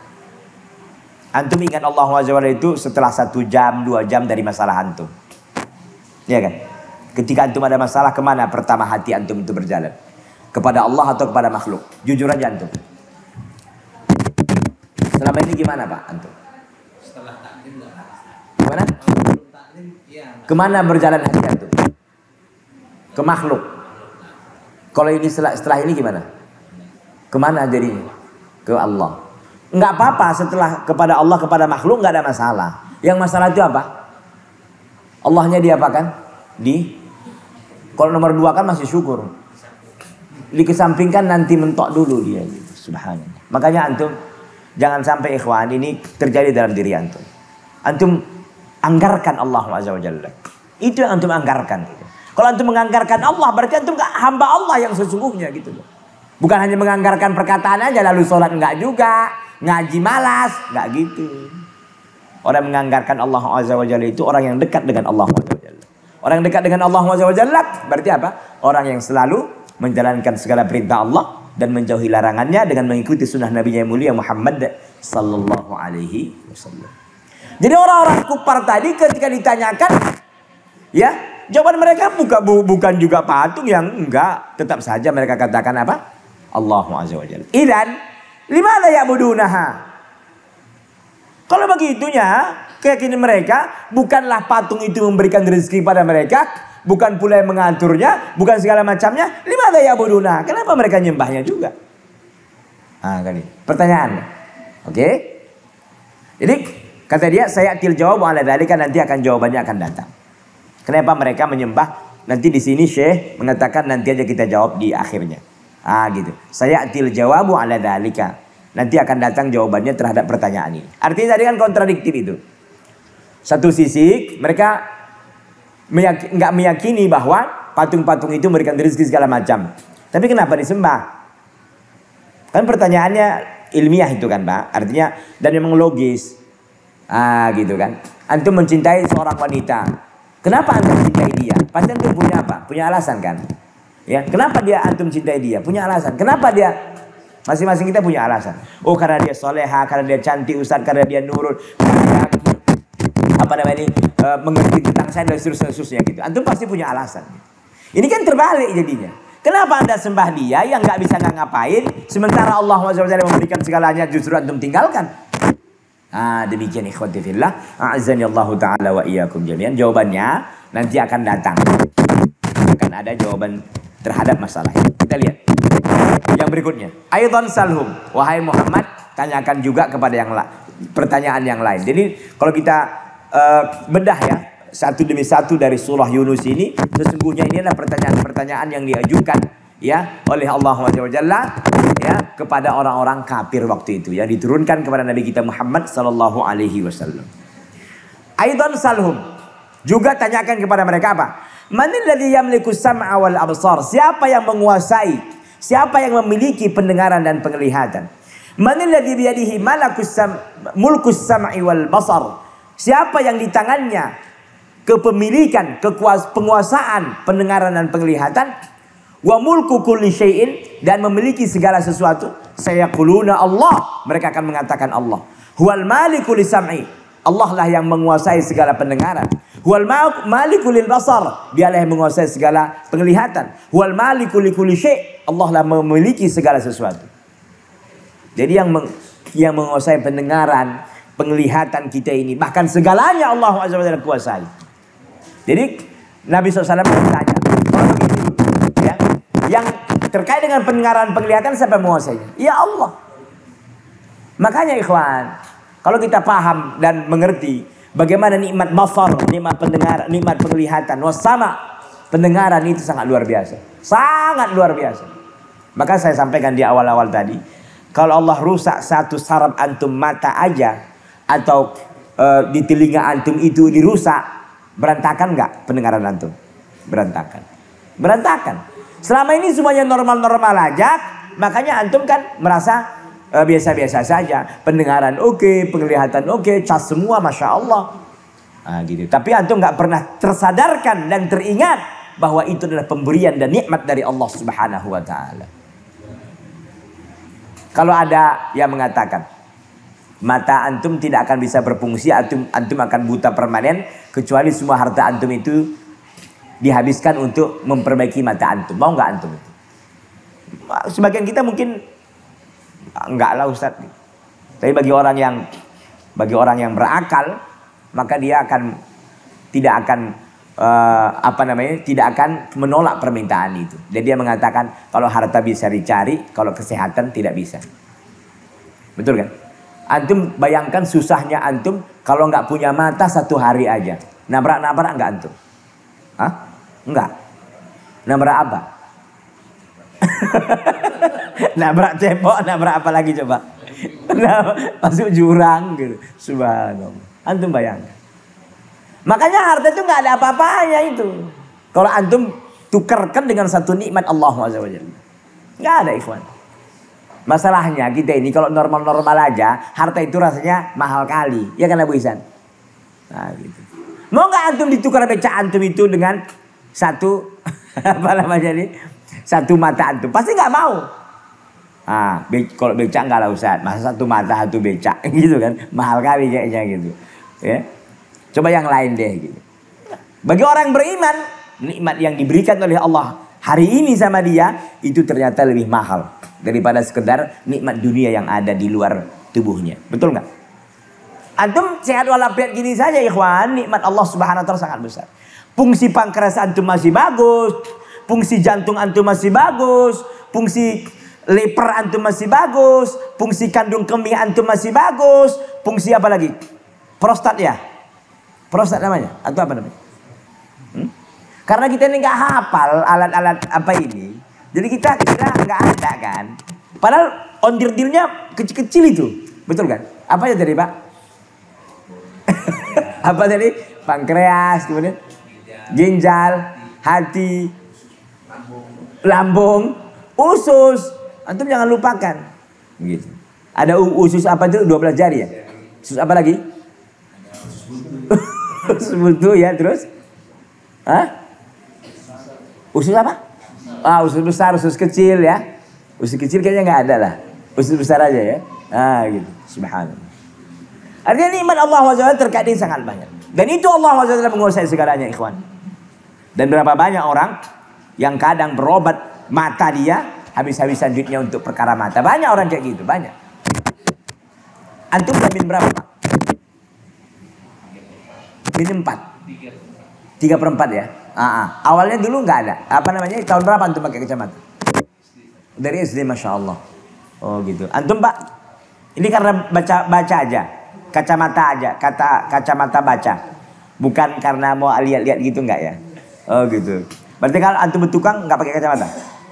Antum ingat Allah Azza wa Jalla itu setelah 1 jam, 2 jam dari masalah antum. Ya kan? Ketika antum ada masalah, kemana pertama hati antum itu berjalan? Kepada Allah atau kepada makhluk? Jujur aja antum. Selama ini gimana Pak antum? Setelah taklim enggak. Gimana? Kemana berjalan hati antum? Ke makhluk. Kalau ini setelah ini gimana? Kemana jadinya? Ke Allah. Enggak apa-apa setelah kepada Allah, kepada makhluk enggak ada masalah. Yang masalah itu apa? Allahnya diapakan? Kalau nomor 2 kan masih syukur. Dikesampingkan nanti mentok dulu dia gitu. Subhanallah. Makanya antum jangan sampai ikhwan ini terjadi dalam diri antum. Antum anggarkan Allah Azza wa Jalla. Itu yang antum anggarkan gitu. Kalau antum menganggarkan Allah berarti antum hamba Allah yang sesungguhnya gitu loh. Bukan hanya menganggarkan perkataan aja lalu sholat enggak juga. Ngaji malas, nggak gitu. Orang menganggarkan Allah Azza wa Jalla itu orang yang dekat dengan Allah Azza wa Jalla. Orang yang dekat dengan Allah Azza wa Jalla berarti apa? Orang yang selalu menjalankan segala perintah Allah dan menjauhi larangannya dengan mengikuti sunnah Nabi yang mulia Muhammad sallallahu alaihi wasallam. Jadi orang-orang kufar tadi ketika ditanyakan, ya jawaban mereka bukan juga patung yang enggak, tetap saja mereka katakan apa? Allah Azza wa Jalla. Idzan limana ya'budunaha? Kalau begitunya, keyakinan mereka bukanlah patung itu memberikan rezeki pada mereka, bukan pula yang mengaturnya, bukan segala macamnya. Limana ya'budunaha? Kenapa mereka nyembahnya juga? Kali pertanyaan. Oke? Jadi kata dia, saya til jawab ala dzalika, nanti akan jawabannya akan datang. Kenapa mereka menyembah? Nanti di sini Syekh mengatakan nanti aja kita jawab di akhirnya. Gitu. Saya til jawabu ala dzalika. Nanti akan datang jawabannya terhadap pertanyaan ini. Artinya tadi kan kontradiktif itu. Satu sisi mereka nggak meyakini bahwa patung-patung itu memberikan rezeki segala macam. Tapi kenapa disembah? Kan pertanyaannya ilmiah itu kan Pak. Artinya dan memang logis. Gitu kan. Antum mencintai seorang wanita. Kenapa antum mencintai dia? Pasti antum punya apa? Punya alasan kan? Ya, kenapa dia antum cintai dia? Punya alasan. Kenapa dia? Masing-masing kita punya alasan. Oh, karena dia soleha, karena dia cantik Ustaz, karena dia nurul, karena dia mengerti tentang saya dan seterusnya gitu. Antum pasti punya alasan. Ini kan terbalik jadinya. Kenapa Anda sembah dia yang nggak bisa ngapain, sementara Allah SWT memberikan segalanya justru antum tinggalkan? Demikian ikhwati fillah, a'azzani Allah taala wa iyyakum jami'an. Jawabannya nanti akan datang. Akan ada jawaban terhadap masalah ini. Kita lihat yang berikutnya. Aidan salhum, wahai Muhammad, tanyakan juga kepada yang pertanyaan yang lain. Jadi kalau kita bedah ya satu demi satu dari surah Yunus ini, sesungguhnya ini adalah pertanyaan-pertanyaan yang diajukan ya oleh Allah SWT ya kepada orang-orang kafir waktu itu, yang diturunkan kepada Nabi kita Muhammad sallallahu alaihi wasallam. Aidan salhum, juga tanyakan kepada mereka apa? Manil ladzi yamliku sam'a wal absar? Siapa yang menguasai, siapa yang memiliki pendengaran dan penglihatan? Manil ladzi biyadihi mulkus sam'i wal basar? Siapa yang di tangannya kepemilikan, penguasaan pendengaran dan penglihatan? Wa mulku kulli syai'in, dan memiliki segala sesuatu. Sayaquluna Allah, mereka akan mengatakan Allah. Huwal maliku lisam'i, Allah lah yang menguasai segala pendengaran. Huwal maliku lil basar, dialah yang menguasai segala penglihatan. Huwal maliku li kulli syai', Allah lah memiliki segala sesuatu. Jadi yang menguasai pendengaran, penglihatan kita ini, bahkan segalanya Allah SWT kuasai. Jadi Nabi SAW bertanya, ya, yang terkait dengan pendengaran, penglihatan siapa yang menguasainya? Ya Allah. Makanya ikhwan, kalau kita paham dan mengerti bagaimana nikmat basar, nikmat pendengaran, nikmat penglihatan, wasama, pendengaran itu sangat luar biasa. Sangat luar biasa. Maka saya sampaikan di awal-awal tadi, kalau Allah rusak satu saraf antum mata aja, atau di telinga antum itu dirusak, berantakan nggak pendengaran antum? Berantakan. Berantakan. Selama ini semuanya normal-normal aja, makanya antum kan merasa biasa-biasa saja. Pendengaran oke, penglihatan oke, cas semua, masya Allah. Nah, gitu. Tapi antum nggak pernah tersadarkan dan teringat bahwa itu adalah pemberian dan nikmat dari Allah Subhanahu Wa Taala. Kalau ada yang mengatakan mata antum tidak akan bisa berfungsi, antum akan buta permanen, kecuali semua harta antum itu dihabiskan untuk memperbaiki mata antum. Mau nggak antum itu? Sebagian kita mungkin enggak lah Ustaz. Tapi bagi orang yang berakal, maka dia tidak akan menolak permintaan itu. Jadi dia mengatakan kalau harta bisa dicari, kalau kesehatan tidak bisa. Betul kan? Antum bayangkan susahnya antum kalau nggak punya mata satu hari aja. Nabrak nggak antum? Hah? Enggak. Nabrak apa? Nabrak tembok, nabrak apa lagi coba? Masuk jurang gitu. Subhanallah. Antum bayangkan. Makanya harta itu nggak ada apa-apanya itu. Kalau antum tukarkan dengan satu nikmat Allah SWT. Nggak ada ikhwan. Masalahnya kita ini kalau normal-normal aja, harta itu rasanya mahal kali. Ya kan Abu Ihsan? Nah gitu. Mau nggak antum ditukar becak antum itu dengan satu satu mata antum? Pasti nggak mau. Ah, kalau becak nggak lah Ustaz. Masa satu mata satu becak gitu kan? Mahal kali kayaknya gitu. Ya. Coba yang lain deh gitu. Bagi orang beriman, nikmat yang diberikan oleh Allah hari ini sama dia itu ternyata lebih mahal daripada sekedar nikmat dunia yang ada di luar tubuhnya. Betul nggak? Antum sehat walafiat gini saja ikhwan, nikmat Allah Subhanahu wa taala sangat besar. Fungsi pankreas antum masih bagus, fungsi jantung antum masih bagus, fungsi leper antum masih bagus, fungsi kandung kemih antum masih bagus, fungsi apa lagi? Prostat ya? Prostat namanya atau apa namanya? Karena kita ini nggak hafal alat-alat apa ini, jadi kita nggak ada kan. Padahal ondir-dirnya kecil-kecil itu, betul kan? Apa ya tadi Pak? Apa tadi? Pankreas, kemudian ginjal, hati, lambung, usus. Antum jangan lupakan. Gitu. Ada usus apa itu? 12 jari ya? Usus apa lagi? Usus buntu ya, terus? Hah? Usus apa? Ah, usus besar, usus kecil ya. Usus kecil kayaknya nggak ada lah. Usus besar aja ya. Ah, gitu. Subhanallah. Artinya nikmat Allah SWT terkadang sangat banyak. Dan itu Allah SWT menguasai segalanya ikhwan. Dan berapa banyak orang yang kadang berobat mata dia, habis-habisan duitnya untuk perkara mata. Banyak orang kayak gitu, banyak. Antum vitamin berapa Pak? Vitamin 4. 3/4 ya. Awalnya dulu nggak ada. Apa namanya? Tahun berapa antum pakai kacamata? Dari SD, masya Allah. Oh gitu. Antum Pak, ini karena baca aja, kacamata aja, kacamata baca. Bukan karena mau lihat-lihat gitu enggak ya? Oh gitu. Berarti kalau antum bertukang enggak pakai kacamata?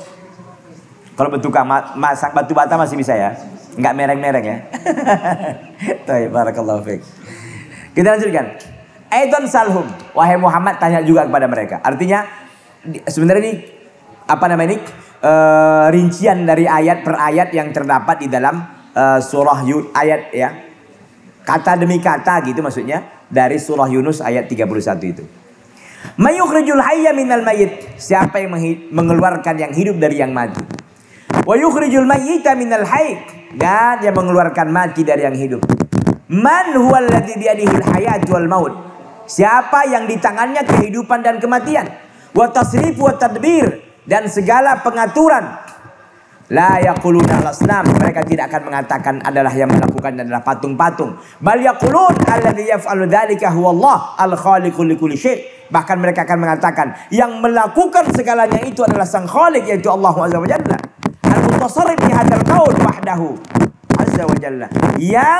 Kalau bertukang masak batu bata masih bisa ya? Enggak mereng-mereng ya? Baik, barakallahu fiik. Kita lanjutkan. Aidan salhum, wahai Muhammad tanya juga kepada mereka. Artinya sebenarnya ini apa namanya ini? Rincian dari ayat per ayat yang terdapat di dalam surah ayat ya. Kata demi kata gitu maksudnya dari surah Yunus ayat 31 itu. Mayukhrijul hayya minal mayyit, siapa yang mengeluarkan yang hidup dari yang mati. Wa yukhrijul mayyita minal hayy, dan yang mengeluarkan mati dari yang hidup. Man huwal ladzi biyadihil hayatu wal maut, siapa yang di tangannya kehidupan dan kematian. Wa tasrif wa tadbir, dan segala pengaturan. La yaquluna al-asnam, mereka tidak akan mengatakan adalah yang melakukan adalah patung-patung. Bal yaqulun alladzi yaf'alu dzalika huwallah al-khaliqu likulli syai'. Bahkan mereka akan mengatakan yang melakukan segalanya itu adalah Sang Khaliq, yaitu Allah Azza wa Jalla. Al-mutasarrif fi hadzal qaul wahdahu Azza wa Jalla, yang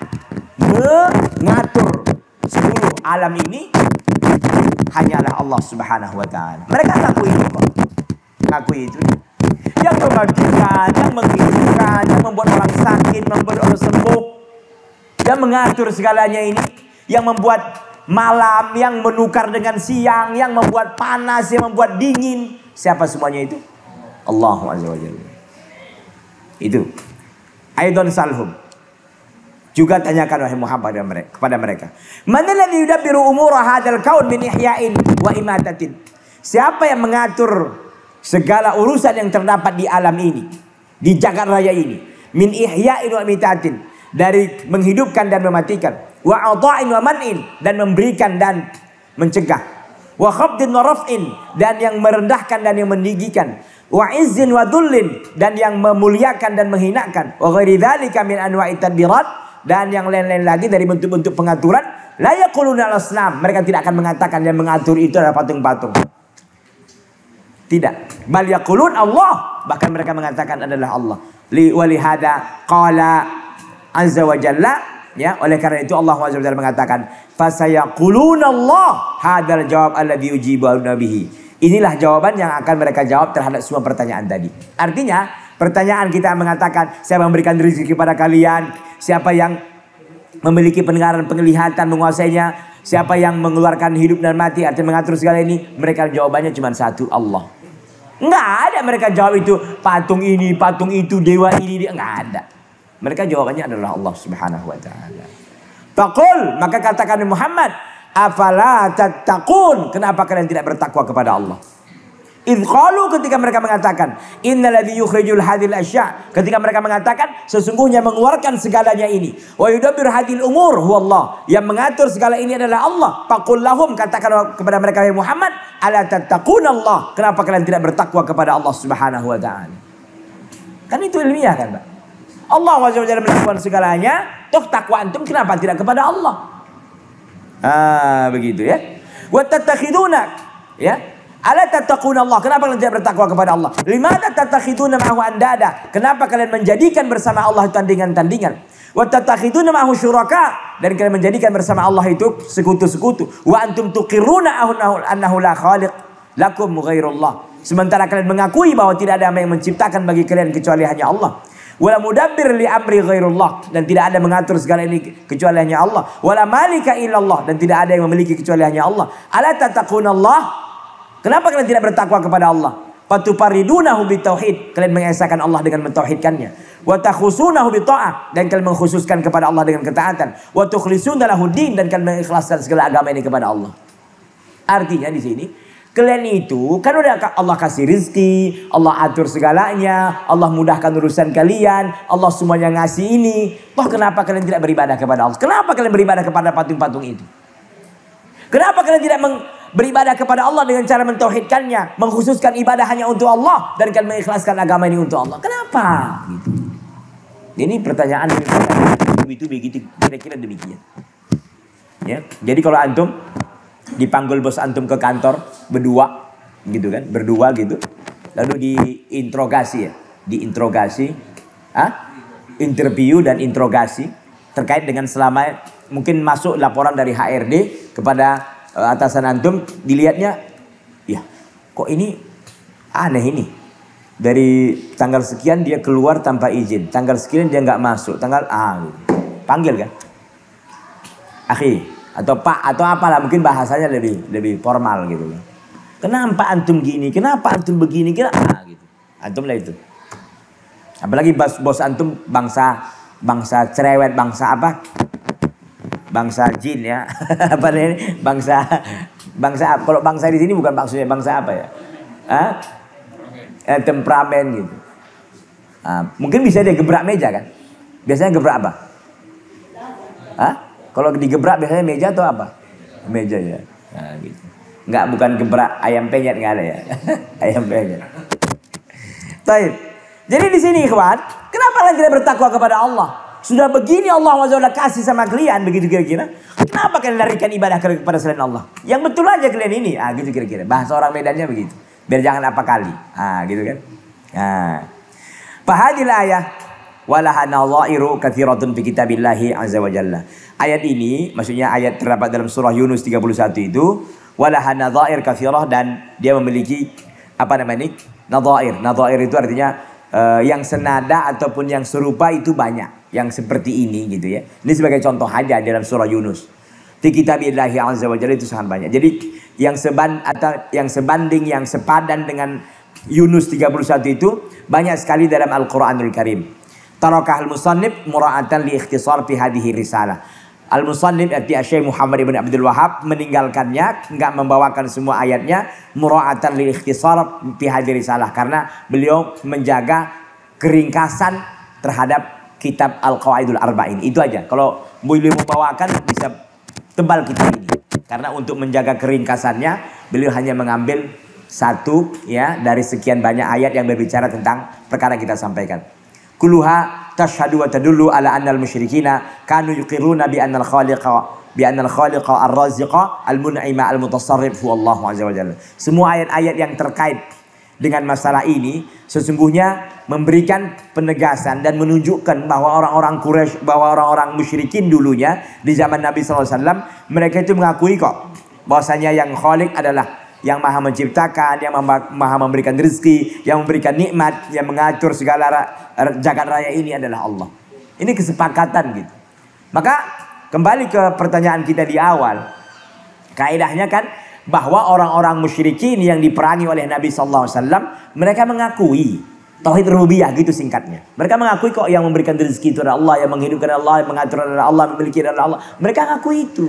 mengatur seluruh alam ini hanyalah Allah Subhanahu wa taala. Mereka ngakui itu kok. Ngakui itu. Yang mematikan, yang menghidupkan, yang membuat orang sakit, membuat orang sembuh, yang mengatur segalanya ini, yang membuat malam, yang menukar dengan siang, yang membuat panas, yang membuat dingin. Siapa semuanya itu? Allah Azza wa Jalla. Itu. Aidan salhum. Juga tanyakan wahai Muhammad kepada mereka. Man alladhi yudabbiru umura hadzal kaun min ihya'in wa imatatin. Siapa yang mengatur segala urusan yang terdapat di alam ini, di jagat raya ini, min ihya'in wa imatatin, dari menghidupkan dan mematikan, wa ata'in wa man'in, dan memberikan dan mencegah, wa khabdin wa raf'in, dan yang merendahkan dan yang meninggikan, wa izzin wa dhullin, dan yang memuliakan dan menghinakan, wa ghairi dzalika min anwa'it tadbirat, dan yang lain-lain lagi dari bentuk-bentuk pengaturan. La yaquluna al-asnam, mereka tidak akan mengatakan yang mengatur itu adalah patung-patung. Tidak. Bal yaqulun Allah, bahkan mereka mengatakan adalah Allah. Li walihada qala azza wa jalla, ya, oleh karena itu Allah Azza wa Jalla mengatakan fasayaquluna Allah, hadzal jawab alladzi yujibu nabihi. Inilah jawaban yang akan mereka jawab terhadap semua pertanyaan tadi. Artinya pertanyaan kita mengatakan siapa yang memberikan rezeki kepada kalian, siapa yang memiliki pendengaran, penglihatan, menguasainya, siapa yang mengeluarkan hidup dan mati, artinya mengatur segala ini, mereka jawabannya cuma satu, Allah. Enggak ada mereka jawab itu patung ini, patung itu, dewa ini, enggak ada. Mereka jawabannya adalah Allah Subhanahu wa taala. Faqul, maka katakan Muhammad, afala tattaqun, kenapa kalian tidak bertakwa kepada Allah? Idh qalu, ketika mereka mengatakan innalladzi yukhrijul hadhil asya', ketika mereka mengatakan sesungguhnya mengeluarkan segalanya ini, wa yudabbir hadhil umur huwallah, yang mengatur segala ini adalah Allah. Faqul lahum, katakan kepada mereka ya Muhammad, ala tattaqunallah, kenapa kalian tidak bertakwa kepada Allah Subhanahu wa taala? Kan itu ilmiah kan, Pak? Allah Azza wa Jalla melakukan segalanya, toh takwa antum kenapa tidak kepada Allah? Begitu ya. Wa tattakhiduna, ya, ala tattaquna Allah, kenapa kalian tidak bertakwa kepada Allah? Limana tattakhiduna ma'ahu andada, kenapa kalian menjadikan bersama Allah tandingan-tandingan? Wa tattakhiduna ma'ahu syuraka, dan kalian menjadikan bersama Allah itu sekutu-sekutu. Wa antum tuqirruna annahu la khaliq lakum ghairullah, sementara kalian mengakui bahwa tidak ada yang menciptakan bagi kalian kecuali hanya Allah. Wala mudabbir li amri ghairullah, dan tidak ada mengatur segala ini kecuali hanya Allah. Wala malika illallah, dan tidak ada yang memiliki kecuali hanya Allah. Ala tattaqunallah, kenapa kalian tidak bertakwa kepada Allah? Fatufaridunahu bitauhid, kalian mengesahkan Allah dengan mentauhidkannya. Wa takhusunahu bita'ah, dan kalian mengkhususkan kepada Allah dengan ketaatan. Wa tukhlisuna lahu din, dan kalian mengikhlaskan segala agama ini kepada Allah. Artinya di sini kalian itu kan udah Allah kasih rizki, Allah atur segalanya, Allah mudahkan urusan kalian, Allah semuanya ngasih ini. Toh kenapa kalian tidak beribadah kepada Allah? Kenapa kalian beribadah kepada patung-patung itu? Kenapa kalian tidak beribadah kepada Allah dengan cara mentauhidkannya, mengkhususkan ibadah hanya untuk Allah, dan kalian mengikhlaskan agama ini untuk Allah? Kenapa? Gitu. Ini pertanyaan itu begitu, kira-kira demikian. Ya, jadi kalau antum dipanggil bos antum ke kantor berdua gitu kan, berdua gitu, lalu diinterogasi, ya, diinterogasi, interview dan interogasi terkait dengan selama mungkin masuk laporan dari HRD kepada atasan antum dilihatnya, ya kok ini aneh ini. Dari tanggal sekian dia keluar tanpa izin, tanggal sekian dia nggak masuk, tanggal gitu. Panggil kan, akhi atau pak atau apalah, mungkin bahasanya lebih formal gitu. Kenapa antum gini? Kenapa antum begini? Kenapa gitu? Antum lah itu. Apalagi bos antum bangsa cerewet, bangsa apa? Bangsa jin ya. Apa nih? Bangsa kalau bangsa di sini bukan maksudnya bangsa apa ya? Temperamen gitu. Mungkin bisa dia gebrak meja kan? Biasanya gebrak apa? Kalau digebrak biasanya meja atau apa? Meja ya. Nah, gitu. Enggak, bukan gebrak ayam penyet, enggak ada ya. Ayam penyet. Baik. Jadi di sini ikhwan, kenapa kalian tidak bertakwa kepada Allah? Sudah begini Allah SWT kasih sama kalian begitu kira-kira. Kenapa kalian larikan ibadah kepada selain Allah? Yang betul aja kalian ini. Gitu kira-kira. Bahasa orang Medannya begitu. Biar jangan apa kali. Gitu kan. Fahadil ayah walaha nadhairu katsiratun fi kitabillahi azza wa jalla. Ayat ini maksudnya ayat terdapat dalam surah Yunus 31 itu, walaha nadhair katsirah, dan dia memiliki apa namanya? Nadhair. Nadhair itu artinya yang senada ataupun yang serupa itu banyak, yang seperti ini gitu ya. Ini sebagai contoh aja dalam surah Yunus. Di kitabillahi azza wa jalla itu sangat banyak. Jadi yang sebanding, yang sepadan dengan Yunus 31 itu banyak sekali dalam Al-Qur'anul Karim. Tarakah al-musannif mura'atan li ikhtisar fi hadhihi risalah. Al-musannif arti Syekh Muhammad ibn Abdul Wahhab meninggalkannya, enggak membawakan semua ayatnya, mura'atan li ikhtisar fi hadhihi risalah, karena beliau menjaga keringkasan terhadap kitab Al-Qawaidul Arba'in. Itu aja. Kalau beliau membawakan bisa tebal kitab ini. Karena untuk menjaga keringkasannya, beliau hanya mengambil satu ya dari sekian banyak ayat yang berbicara tentang perkara yang kita sampaikan. Kulluha tashhadu wa tadullu ala anna al-musyrikina kanu yuqirruna bi anna al-khaliqa ar-raziqa al-mun'ima al-mutasarrif huwa Allah azza wa jalla. Semua ayat-ayat yang terkait dengan masalah ini sesungguhnya memberikan penegasan dan menunjukkan bahwa orang-orang Quraisy, bahwa orang-orang musyrikin dulunya di zaman Nabi SAW, mereka itu mengakui kok bahwasanya yang Khaliq adalah yang maha menciptakan, yang maha memberikan rezeki, yang memberikan nikmat, yang mengatur segala jagat raya ini adalah Allah. Ini kesepakatan gitu. Maka kembali ke pertanyaan kita di awal, kaidahnya kan bahwa orang-orang musyrikin yang diperangi oleh Nabi SAW, mereka mengakui tauhid rububiyah gitu singkatnya. Mereka mengakui kok yang memberikan rezeki itu adalah Allah, yang menghidupkan adalah Allah, yang mengatur adalah Allah, memiliki adalah Allah. Mereka mengakui itu.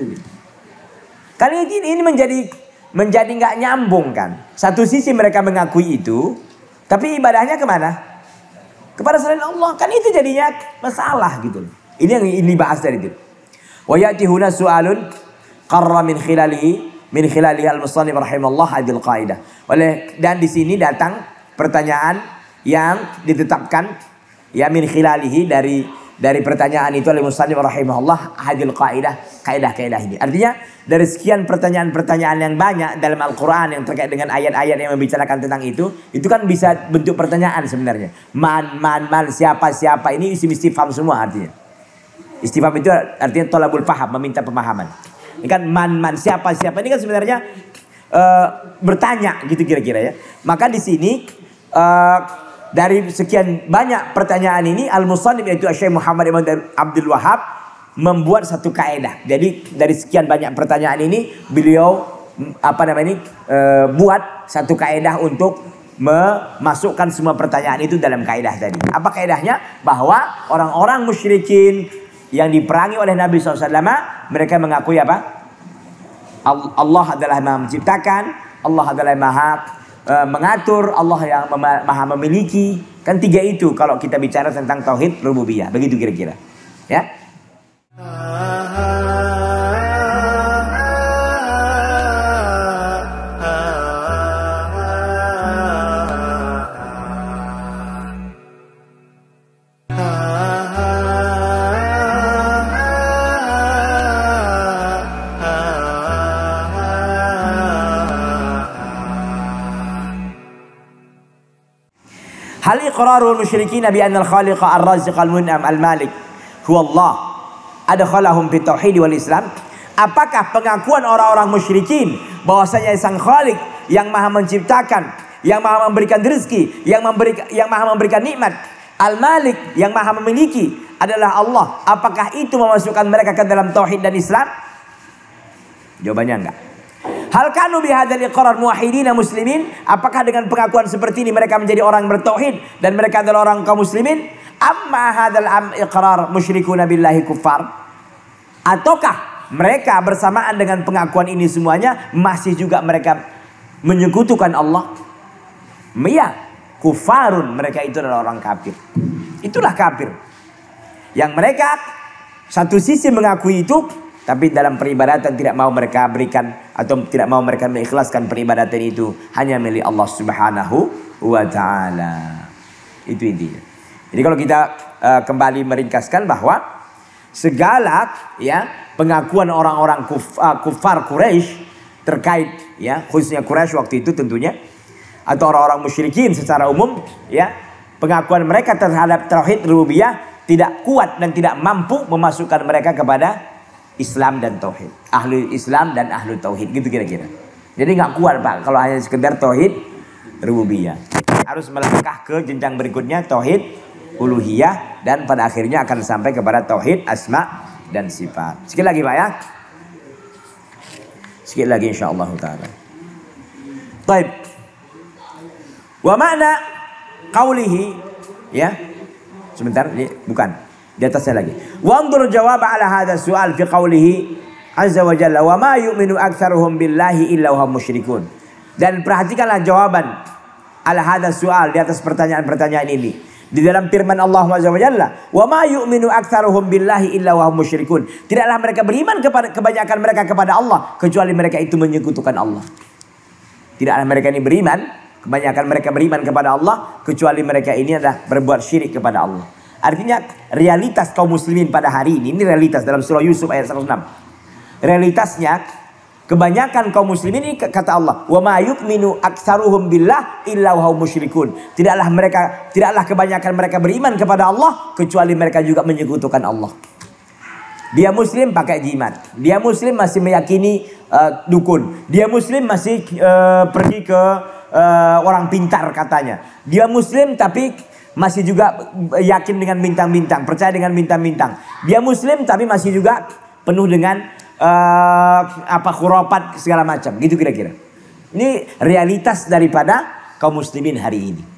Kali ini menjadi nggak nyambung kan. Satu sisi mereka mengakui itu, tapi ibadahnya kemana? Kepada selain Allah. Kan itu jadinya masalah gitu. Ini yang ini bahas dari itu. Wa ya'ti huna su'alun qarra min khilalihi al-musannif rahimallahu hadil qaidah. Dan di sini datang pertanyaan yang ditetapkan ya min khilalihi dari pertanyaan itu oleh musannif rahimahullah hadil kaidah ini. Artinya dari sekian pertanyaan-pertanyaan yang banyak dalam Al-Quran yang terkait dengan ayat-ayat yang membicarakan tentang itu kan bisa bentuk pertanyaan sebenarnya. Man, siapa ini isim istifham semua artinya. Istifham itu artinya tolabul faham, meminta pemahaman. Ini kan man, siapa ini kan sebenarnya bertanya gitu kira-kira ya. Maka di sini dari sekian banyak pertanyaan ini al-musannif yaitu Syekh Muhammad ibn Abdul Wahhab membuat satu kaidah. Jadi dari sekian banyak pertanyaan ini beliau buat satu kaidah untuk memasukkan semua pertanyaan itu dalam kaidah tadi. Apa kaidahnya? Bahwa orang-orang musyrikin yang diperangi oleh Nabi SAW, mereka mengakui apa? Allah adalah Maha menciptakan, Allah adalah Maha mengatur, Allah yang Maha memiliki. Kan tiga itu kalau kita bicara tentang tauhid rububiyah. Begitu kira-kira. Ya. Hal iqrarul musyrikin bi anna al-khaliqa ar-raziq al-mun'am al-malik huwa Allah adkhalahum fi tauhid wal Islam. Apakah pengakuan orang-orang musyrikin bahwasanya Sang Khalik yang maha menciptakan, yang maha memberikan rezeki, yang maha memberikan nikmat, Al-Malik yang maha memiliki adalah Allah, apakah itu memasukkan mereka ke dalam tauhid dan Islam? Jawabannya enggak. Hal kanu bihadzal iqrar muwahhidina muslimin, apakah dengan pengakuan seperti ini mereka menjadi orang bertauhid dan mereka adalah orang kaum muslimin? Amma hadzal iqrar musyrikuna billahi kuffar, ataukah mereka bersamaan dengan pengakuan ini semuanya masih juga mereka menyekutukan Allah? Ya, kufarun, mereka itu adalah orang kafir. Itulah kafir yang mereka satu sisi mengakui itu, tapi dalam peribadatan tidak mau mereka berikan atau tidak mau mereka mengikhlaskan peribadatan itu hanya milik Allah Subhanahu wa taala. Itu intinya. Jadi kalau kita kembali meringkaskan bahwa segala pengakuan orang-orang kufar Quraisy terkait khususnya Quraisy waktu itu tentunya, atau orang-orang musyrikin secara umum, pengakuan mereka terhadap tauhid rububiyah tidak kuat dan tidak mampu memasukkan mereka kepada Islam dan tauhid, ahli Islam dan ahli tauhid, gitu kira-kira. Jadi nggak kuat Pak kalau hanya sekedar tauhid rububiyah. Harus melangkah ke jenjang berikutnya tauhid uluhiyah, dan pada akhirnya akan sampai kepada tauhid asma dan sifat. Sekali lagi Pak ya. Sekali lagi insyaallah taala. Baik. Wa makna qaulihi, sebentar, ini bukan di atasnya lagi. Wa anzur jawab ala hadha su'al fi qaulihi azza wa jalla wa ma yu'minu aktsaruhum billahi illa hum musyrikun. Dan perhatikanlah jawaban ala hadha su'al, di atas pertanyaan-pertanyaan ini. Di dalam firman Allah Azza wa Jalla, "Wa ma yu'minu aktsaruhum billahi illa wa hum musyrikun." Tidaklah mereka beriman kepada kebanyakan mereka kepada Allah kecuali mereka itu menyekutukan Allah. Tidaklah mereka ini beriman, kebanyakan mereka beriman kepada Allah kecuali mereka ini adalah berbuat syirik kepada Allah. Artinya realitas kaum muslimin pada hari ini realitas dalam surah Yusuf ayat 106. Realitasnya kebanyakan kaum muslimin ini kata Allah, wa ma yu'minu aktsaruhum billah illa wa hum musyrikun. Tidaklah kebanyakan mereka beriman kepada Allah kecuali mereka juga menyekutukan Allah. Dia muslim pakai jimat, dia muslim masih meyakini dukun, dia muslim masih pergi ke orang pintar katanya. Dia muslim tapi masih juga yakin dengan bintang-bintang, percaya dengan bintang-bintang. Dia muslim tapi masih juga penuh dengan khurafat segala macam, gitu kira-kira. Ini realitas daripada kaum muslimin hari ini.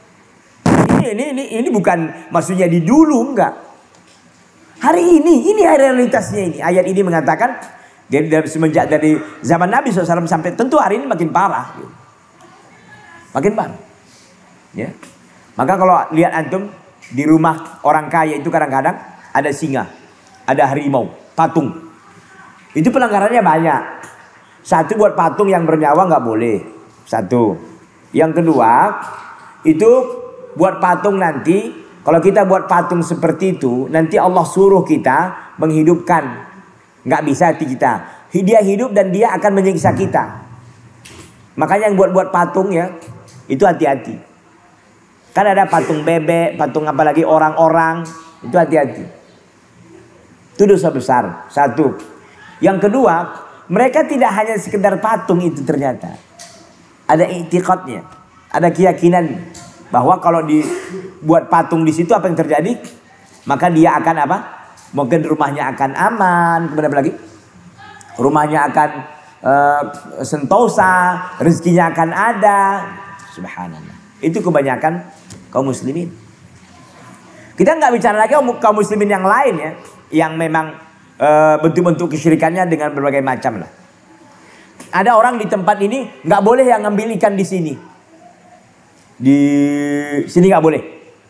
Ini bukan maksudnya di dulu, enggak. Hari ini realitasnya ini. Ayat ini mengatakan semenjak dari zaman Nabi SAW sampai tentu hari ini makin parah. Makin parah. Ya. Maka kalau lihat antum di rumah orang kaya itu kadang-kadang ada singa, ada harimau, patung. Itu pelanggarannya banyak. Satu, buat patung yang bernyawa nggak boleh. Satu. Yang kedua, itu buat patung nanti, kalau kita buat patung seperti itu, nanti Allah suruh kita menghidupkan. Nggak bisa hati kita. Dia hidup dan dia akan menyiksa kita. Makanya yang buat patung itu hati-hati. Kan ada patung bebek, patung apalagi orang-orang, itu hati-hati. Itu dosa besar. Satu. Yang kedua, mereka tidak hanya sekedar patung itu ternyata. Ada i'tiqadnya, ada keyakinan bahwa kalau dibuat patung di situ apa yang terjadi? Maka dia akan apa? Mungkin rumahnya akan aman, kemudian apa lagi? Rumahnya akan sentosa, rezekinya akan ada. Subhanallah. Itu kebanyakan kaum muslimin. Kita nggak bicara lagi kaum muslimin yang lain yang memang bentuk-bentuk kesyirikannya dengan berbagai macam lah. Ada orang di tempat ini nggak boleh yang ngambil ikan di sini. Di sini nggak boleh.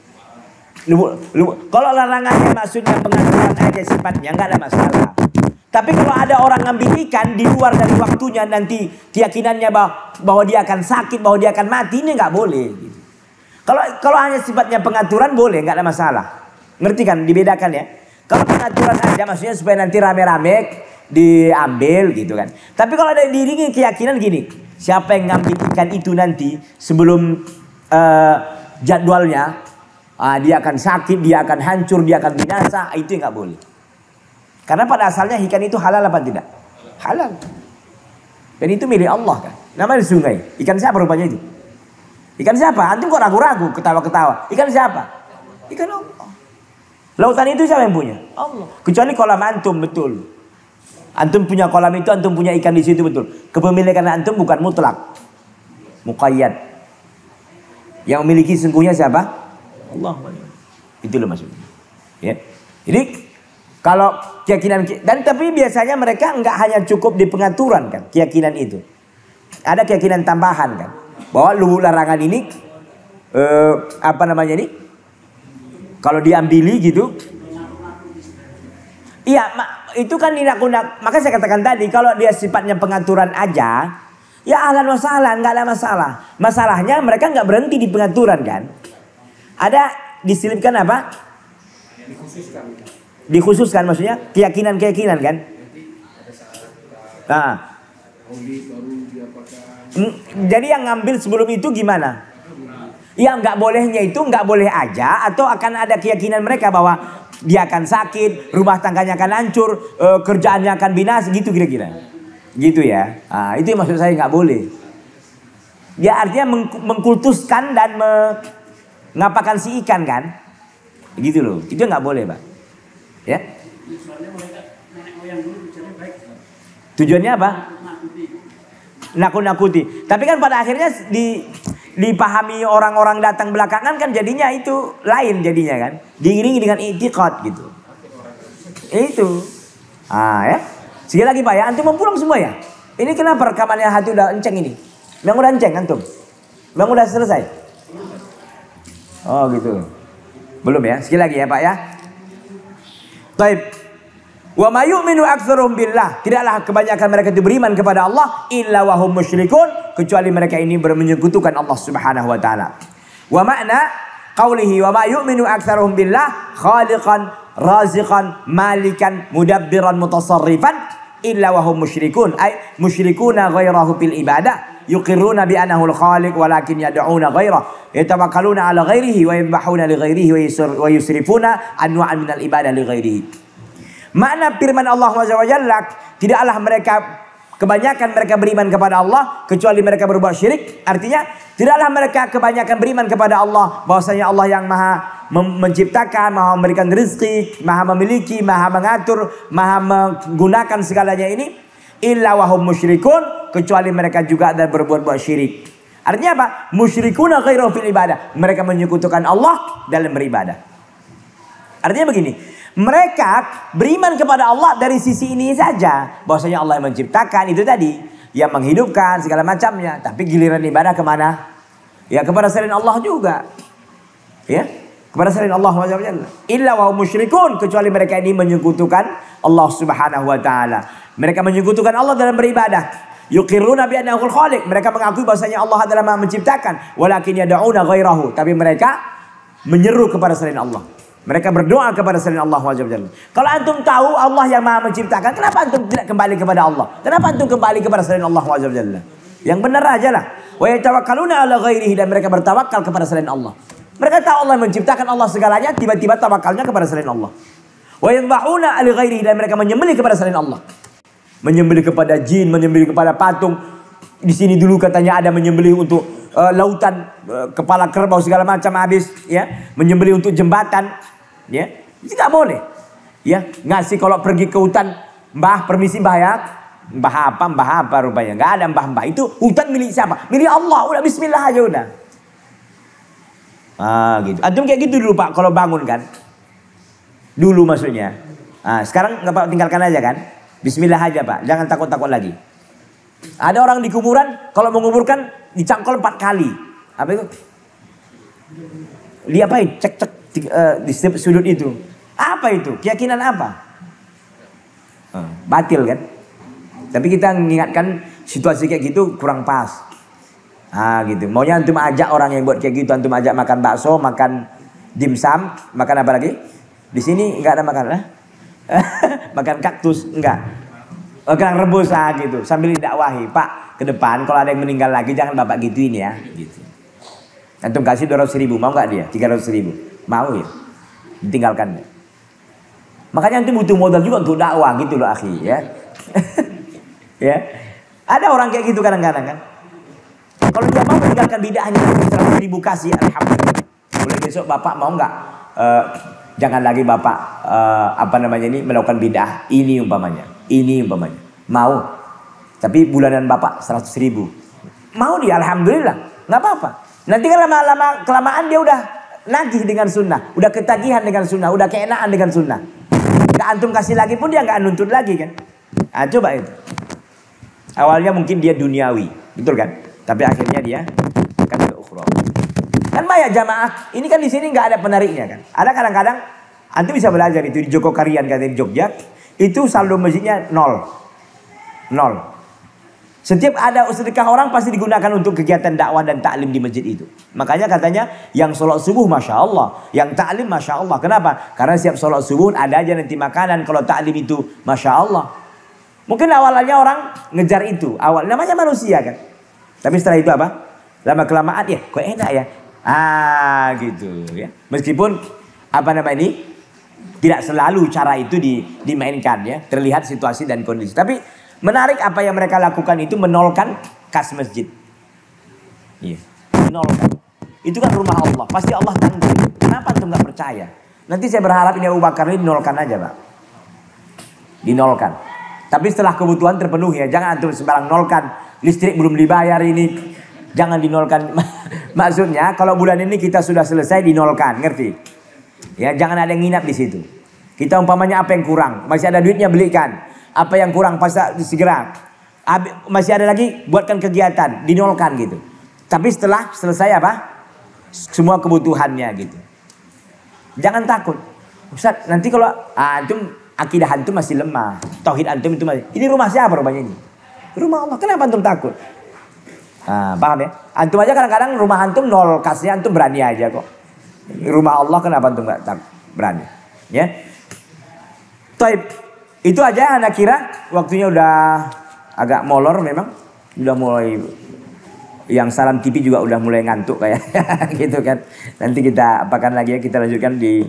Kalau larangannya maksudnya pengaturan aja sifatnya nggak ada masalah. Tapi kalau ada orang ngambil ikan di luar dari waktunya, nanti keyakinannya bahwa dia akan sakit, bahwa dia akan mati, ini nggak boleh. Gitu. Kalau hanya sifatnya pengaturan boleh, nggak ada masalah. Ngerti kan? Dibedakan ya. Kalau pengaturan aja maksudnya supaya nanti rame-rame diambil gitu kan. Tapi kalau ada diiringi keyakinan gini, siapa yang ngambil ikan itu nanti sebelum jadwalnya, dia akan sakit, dia akan hancur, dia akan binasa, itu nggak boleh. Karena pada asalnya ikan itu halal apa tidak? halal. Dan itu milik Allah kan. Namanya sungai. Ikan siapa rupanya itu? Ikan siapa? Antum kok ragu-ragu, ketawa-ketawa. Ikan siapa? Ikan Allah. Lautan itu siapa yang punya? Allah. Kecuali kolam antum, betul. Antum punya kolam itu, antum punya ikan di situ, betul. Kepemilikan antum bukan mutlak, muqayyad. Yang memiliki sungguhnya siapa? Allah. Itu loh maksudnya. Ya. Jadi kalau keyakinan, dan tapi biasanya mereka enggak hanya cukup di pengaturan kan, keyakinan itu. Ada keyakinan tambahan kan, bahwa larangan ini apa namanya ini? Kalau diambili gitu. Iya, itu kan ninak-unak. Maka saya katakan tadi, kalau dia sifatnya pengaturan aja, ya ahlan wa sahlan, nggak ada masalah. Masalahnya mereka nggak berhenti di pengaturan kan. Ada diselipkan apa? Dikhususkan maksudnya keyakinan-keyakinan kan. Nah. Jadi yang ngambil sebelum itu gimana? Ya nggak bolehnya itu nggak boleh aja, atau akan ada keyakinan mereka bahwa dia akan sakit, rumah tangganya akan hancur, kerjaannya akan binasa, gitu kira-kira. Gitu ya. Nah, itu yang maksud saya nggak boleh. Dia artinya mengkultuskan dan mengapakan si ikan kan. Gitu loh. Itu nggak boleh, Pak. Ya. Tujuannya apa? Nakut-nakuti. Tapi kan pada akhirnya dipahami orang-orang datang belakangan kan jadinya itu lain jadinya kan. Diiringi dengan i'tiqad gitu. Itu. Ah ya. Sekali lagi Pak ya, antum mau pulang semua ya? Ini kenapa rekamannya hati udah enceng ini? Memang udah enceng antum? Memang udah selesai? Oh gitu. Belum ya? Sekali lagi ya Pak ya. Baik. Wa may yu'minu aktsaruhum billah. Tidaklah kebanyakan mereka itu beriman kepada Allah illa wa hum musyrikun, kecuali mereka ini menyekutukan Allah Subhanahu wa taala. Wa makna qaulihi wa may yu'minu aktsaruhum billah khaliqan raziqan malikan mudabbiran mutasarrifan illa wa hum musyrikun, ay musyrikuna ghairahu bil ibadah yuqirruna bi annahu al khaliq walakin yad'una ghairahu yatawakkaluna ala ghairihi wa yadhbahuna li ghairihi wa yusrifuna anwa'an min al ibadah li ghairihi. Makna firman Allah SWT, tidaklah mereka, kebanyakan mereka beriman kepada Allah kecuali mereka berbuat syirik. Artinya tidaklah mereka kebanyakan beriman kepada Allah, bahwasanya Allah yang maha menciptakan, maha memberikan rezeki, maha memiliki, maha mengatur, maha menggunakan segalanya ini. Illa wahum musyrikun, kecuali mereka juga ada berbuat syirik. Artinya apa? Musyrikuna ghairahu fil ibadah. Mereka menyekutukan Allah dalam beribadah. Artinya begini, mereka beriman kepada Allah dari sisi ini saja, bahwasanya Allah yang menciptakan itu tadi, yang menghidupkan segala macamnya. Tapi giliran ibadah kemana? Ya kepada selain Allah juga. Ya, kepada selain Allah SWT. Illa wa musyrikun, kecuali mereka ini menyekutukan Allah Subhanahu wa taala. Mereka menyekutukan Allah dalam beribadah. Yuqirruna bi annahu al-khaliq, mereka mengakui bahwasanya Allah adalah Maha menciptakan, walakin yad'una ghairahu, tapi mereka menyeru kepada selain Allah. Mereka berdoa kepada selain Allah SWT. Kalau antum tahu Allah yang maha menciptakan, kenapa antum tidak kembali kepada Allah? Kenapa antum kembali kepada selain Allah SWT? Yang benar aja lah. Wa yatawakkaluna ala ghairihi, dan mereka bertawakal kepada selain Allah. Mereka tahu Allah menciptakan Allah segalanya, tiba-tiba tawakalnya kepada selain Allah. Wa yadhbahuna ala ghairihi, dan mereka menyembelih kepada selain Allah. Menyembelih kepada jin, menyembelih kepada patung. Di sini dulu katanya ada menyembelih untuk lautan, kepala kerbau segala macam habis, ya. Menyembelih untuk jembatan. Ya, itu nggak boleh. Ya, ngasih kalau pergi ke hutan, mbah permisi mbah ya, mbah apa rupanya, nggak ada mbah. Itu hutan milik siapa? Milik Allah. Udah Bismillah aja udah. Ah gitu. Antum kayak gitu dulu Pak, kalau bangun kan. Dulu maksudnya. Ah sekarang nggak Pak, tinggalkan aja kan. Bismillah aja Pak, jangan takut-takut lagi. Ada orang di kuburan, kalau menguburkan dicangkol 4 kali. Apa itu? Diapain? Cek di sudut itu. Apa itu? Keyakinan apa? Batil kan? Tapi kita mengingatkan situasi kayak gitu kurang pas. Ah gitu. Maunya antum ajak orang yang buat kayak gitu, antum ajak makan bakso, makan dimsum, makan apa lagi? Di sini enggak ada makan lah. Makan kaktus enggak. Makan rebus gitu sambil didakwahi, Pak, ke depan kalau ada yang meninggal lagi jangan Bapak gituin ya, gitu. Antum kasih 200.000, mau enggak dia? 300.000. Mau ya, ditinggalkan. Makanya nanti butuh modal juga untuk dakwah gitu loh akhi ya. Ya. Ada orang kayak gitu kadang-kadang kan. Kalau dia mau meninggalkan bid'ahnya 100.000 kasih, alhamdulillah. Mulai besok bapak mau nggak? Jangan lagi bapak melakukan bid'ah. Ini umpamanya. Mau. Tapi bulanan bapak 100.000. Mau dia, alhamdulillah. Nggak apa-apa. Nanti kan lama-lama kelamaan dia udah nagih dengan sunnah. Udah ketagihan dengan sunnah. Udah keenaan dengan sunnah. Nggak antum kasih lagi pun dia nggak nuntut lagi kan. Nah, coba itu. Awalnya mungkin dia duniawi. Betul kan? Tapi akhirnya dia akan ke ukhra. Kan banyak jamaah. Ini kan di sini nggak ada penariknya kan. Ada kadang-kadang antum bisa belajar itu di Jogokarian katanya di Jogja. Itu saldo masjidnya 0. Setiap ada sedekah orang pasti digunakan untuk kegiatan dakwah dan taklim di masjid itu. Makanya katanya yang sholat subuh Masya Allah. Yang taklim Masya Allah. Kenapa? Karena setiap sholat subuh ada aja nanti makanan. Kalau taklim itu Masya Allah. Mungkin awalnya orang ngejar itu. Namanya manusia kan. Tapi setelah itu apa? Lama kelamaan ya kok enak ya. Gitu ya. Meskipun tidak selalu cara itu dimainkan ya. Terlihat situasi dan kondisi. Tapi menarik apa yang mereka lakukan itu menolkan kas masjid. Iya, menolkan. Itu kan rumah Allah. Pasti Allah tanggung. Kenapa antum nggak percaya? Nanti saya berharap ini Abu Bakar ini dinolkan aja, Pak. Dinolkan. Tapi setelah kebutuhan terpenuhi ya. Jangan antum sembarang nolkan. Listrik belum dibayar ini. Jangan dinolkan. Maksudnya kalau bulan ini kita sudah selesai dinolkan. Ngerti? Ya, jangan ada yang nginap di situ. Kita umpamanya apa yang kurang. Masih ada duitnya belikan. Apa yang kurang pasti segera. Masih ada lagi buatkan kegiatan, dinolkan gitu. Tapi setelah selesai apa? Semua kebutuhannya gitu. Jangan takut. Ustaz, nanti kalau antum akidah antum masih lemah, tauhid antum itu masih. Ini rumah siapa rupanya ini? Rumah Allah. Kenapa antum takut? Paham ya? Antum aja kadang-kadang rumah antum 0 kasnya antum berani aja kok. Rumah Allah kenapa antum enggak berani? Ya. Taib. Itu aja anak kira waktunya udah agak molor memang. Udah mulai yang salam TV juga udah mulai ngantuk kayak gitu kan. Nanti kita apakan lagi ya, kita lanjutkan di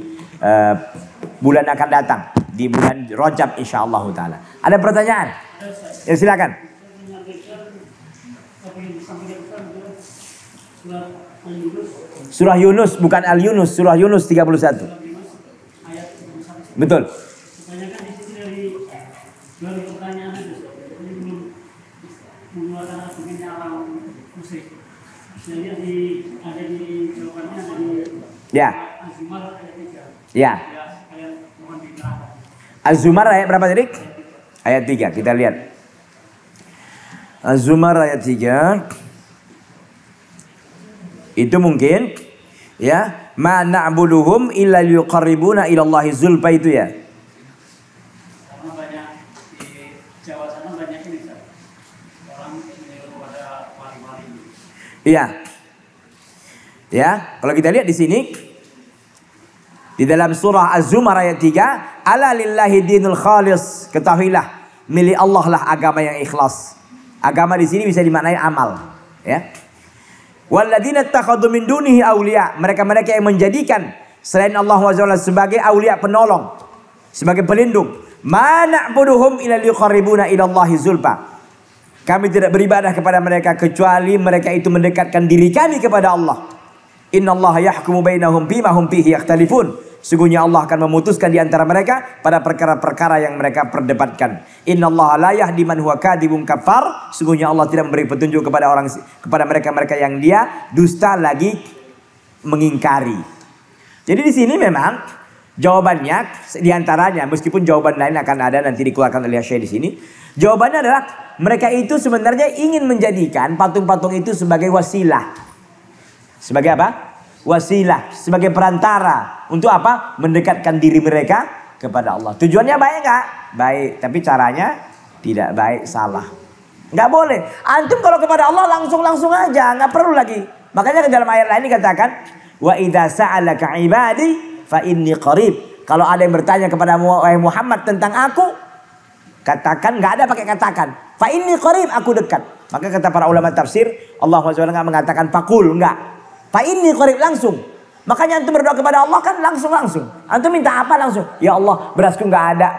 bulan akan datang. Di bulan Rajab insyaallah ta'ala. Ada pertanyaan? Ya silakan. Surah Yunus bukan Al-Yunus, Surah Yunus 31. Betul. Dari pertanyaan itu, ini belum mengeluarkan argumennya orang musik. Jadi ada di jawabannya ada di Az-Zumar ayat 3. Ya. Ayat mohon dikerahkan. Az-Zumar ayat berapa tadi? Ayat 3. Kita lihat. Az-Zumar ayat 3. Itu mungkin ya, ma na'buduhum illa liyuqarribuna ila Allahi zulfa itu ya. Iya. Ya, kalau kita lihat di sini di dalam surah Az-Zumar ayat 3, ala lillahi dinul khalis, ketahuilah milik Allah lah agama yang ikhlas. Agama di sini bisa dimaknai amal, ya. Walladzina ittakhadhu min dunihi awliya, mereka-mereka yang menjadikan selain Allah SWT sebagai aulia penolong, sebagai pelindung. Ma na'buduhum illa liqarribuna ila Allahi zulfa. Kami tidak beribadah kepada mereka kecuali mereka itu mendekatkan diri kami kepada Allah. Innallaha yahkumu bainahum bima hum fihi yakhtalifun. Sungguhnya Allah akan memutuskan di antara mereka pada perkara-perkara yang mereka perdebatkan. Innallaha la yahdi man huwa kadhibun kafar. Sungguhnya Allah tidak memberi petunjuk kepada mereka-mereka yang dia dusta lagi mengingkari. Jadi di sini memang jawabannya di antaranya, meskipun jawaban lain akan ada nanti dikeluarkan oleh Syekh di sini. Jawabannya adalah mereka itu sebenarnya ingin menjadikan patung-patung itu sebagai wasilah. Sebagai apa? Wasilah, sebagai perantara. Untuk apa? Mendekatkan diri mereka kepada Allah. Tujuannya baik nggak? Baik, tapi caranya tidak baik, salah. Nggak boleh. Antum kalau kepada Allah langsung aja, nggak perlu lagi. Makanya dalam ayat lain dikatakan, wa idza sa'alaka ibadi fa inni qarib. Kalau ada yang bertanya kepada Muhammad tentang aku, katakan, nggak ada pakai katakan. Fa inni qarib, aku dekat. Maka kata para ulama tafsir, Allah SWT nggak mengatakan fakul, nggak. Fa inni qarib, langsung. Makanya antum berdoa kepada Allah kan langsung. Antum minta apa langsung? Ya Allah, berasku nggak ada.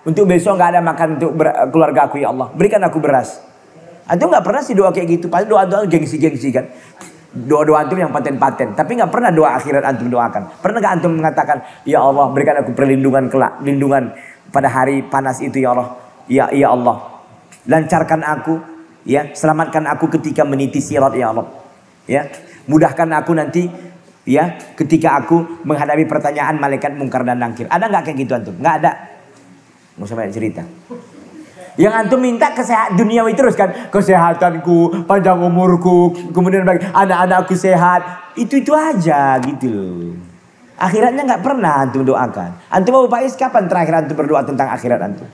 untuk besok nggak ada makan untuk keluarga aku ya Allah. Berikan aku beras. Antum nggak pernah sih doa kayak gitu. Pasti doa-doa gengsi-gengsi kan. Doa-doa antum yang paten-paten. Tapi nggak pernah doa akhirat antum doakan. Pernah nggak antum mengatakan, ya Allah berikan aku perlindungan kelak, lindungan pada hari panas itu ya Allah. Ya Allah, lancarkan aku, ya selamatkan aku ketika meniti sirat ya Allah. Ya, mudahkan aku nanti, ya ketika aku menghadapi pertanyaan malaikat mungkar dan nakir. Ada nggak kayak gitu antum? Nggak ada. Nggak usah banyak cerita. Yang antum minta kesehatan duniawi terus kan, kesehatanku, panjang umurku, kemudian bagi anak-anakku sehat, itu aja gitu loh. Akhiratnya nggak pernah antum doakan. Antum mau Pak Is kapan terakhir antum berdoa tentang akhirat antum?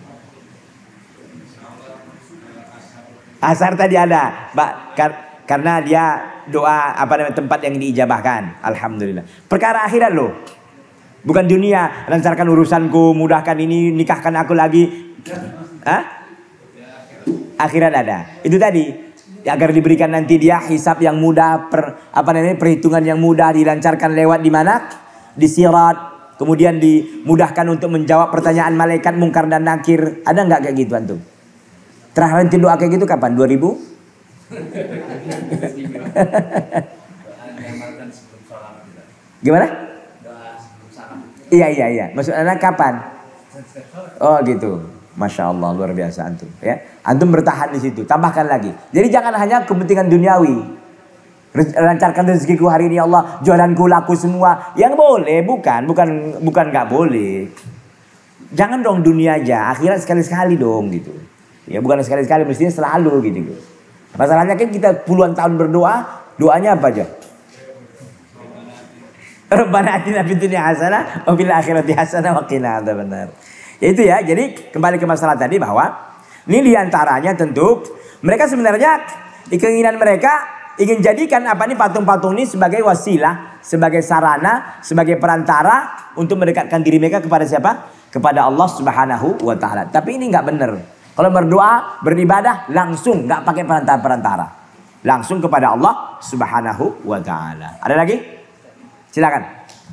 Asar tadi ada, Pak, karena dia doa tempat yang diijabahkan. Alhamdulillah. Perkara akhirat loh. Bukan dunia, lancarkan urusanku, mudahkan ini, nikahkan aku lagi. Hah? Akhirat ada. Itu tadi agar diberikan nanti dia hisab yang mudah, perhitungan yang mudah, dilancarkan lewat di mana? Di sirat. Kemudian dimudahkan untuk menjawab pertanyaan malaikat mungkar dan nakir. Ada nggak kayak gitu antum? Terakhir nanti doa kayak gitu kapan? 2000? Gimana? Iya. Maksud anak kapan? Oh gitu. Masya Allah, luar biasa antum. Ya, antum bertahan di situ. Tambahkan lagi. Jadi jangan hanya kepentingan duniawi. Lancarkan rezekiku hari ini Allah, jualanku laku semua. Yang boleh, bukan nggak boleh. Jangan dong dunia aja, akhirat sekali-sekali dong gitu. Ya bukan sekali-sekali, mestinya selalu gitu. Masalahnya kan kita puluhan tahun berdoa, doanya apa aja? Rabbana atina fid dunya hasanah wa fil akhirati hasanah wa qina adzabannar. Ya itu ya, jadi kembali ke masalah tadi bahwa ini diantaranya tentu mereka sebenarnya keinginan mereka ingin jadikan patung-patung ini sebagai wasilah, sebagai sarana, sebagai perantara untuk mendekatkan diri mereka kepada siapa? Kepada Allah Subhanahu wa taala. Tapi ini nggak benar. Kalau berdoa, beribadah langsung, nggak pakai perantara-perantara. Langsung kepada Allah Subhanahu wa taala. Ada lagi? Silakan.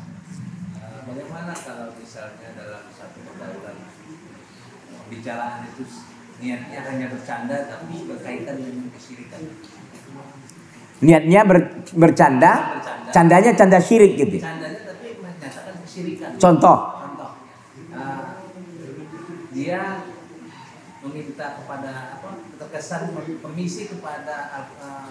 Pembicaraan itu niatnya hanya bercanda tapi berkaitan dengan kesyirikan. Niatnya bercanda, candanya canda syirik gitu. Candanya tapi menyatakan kesyirikan. Contoh. Dia meminta kepada terkesan permisi kepada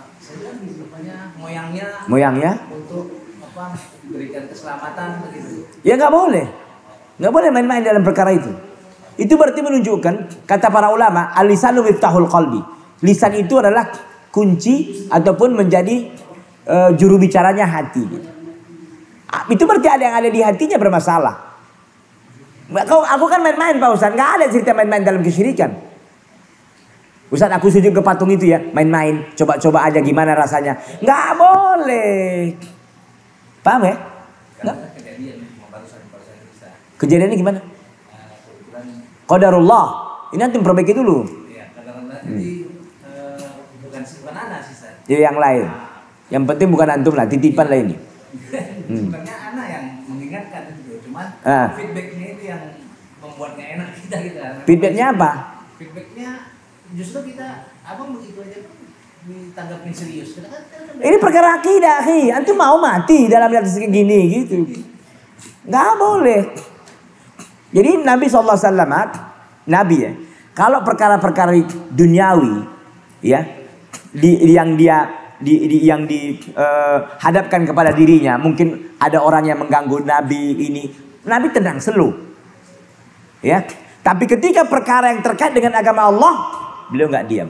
moyangnya untuk memberikan keselamatan begitu. Ya nggak boleh main-main dalam perkara itu. Itu berarti menunjukkan, kata para ulama, al-lisanu miftahul qalbi. Lisan itu adalah kunci ataupun menjadi juru bicaranya hati. Itu berarti ada yang ada di hatinya bermasalah. Aku kan main-main Pak Ustaz, nggak ada cerita main-main dalam kesyirikan. Ustaz aku sujud ke patung itu ya, main-main, coba-coba aja gimana rasanya. Nggak boleh. Paham ya? Kejadiannya gimana? Qadarullah. Ini nanti perbaiki dulu. Iya, qadarullah. Jadi bukan anak sih, Ustaz. Jadi yang lain. Yang penting bukan antum lah, titipan lah ini. Sebenarnya anak yang mengingatkan itu, cuman feedbacknya itu yang membuatnya enak kita gitu. Feedbacknya apa? Feedbacknya justru kita begitu aja ditanggapin serius. Ini perkara akidah, akhi. Antum mau mati dalam yang kayak gini gitu. Nggak boleh. Jadi Nabi SAW, Nabi ya, kalau perkara-perkara duniawi, ya, yang dihadapkan kepada dirinya, mungkin ada orang yang mengganggu Nabi ini, Nabi tenang, slow, ya. Tapi ketika perkara yang terkait dengan agama Allah, beliau nggak diam.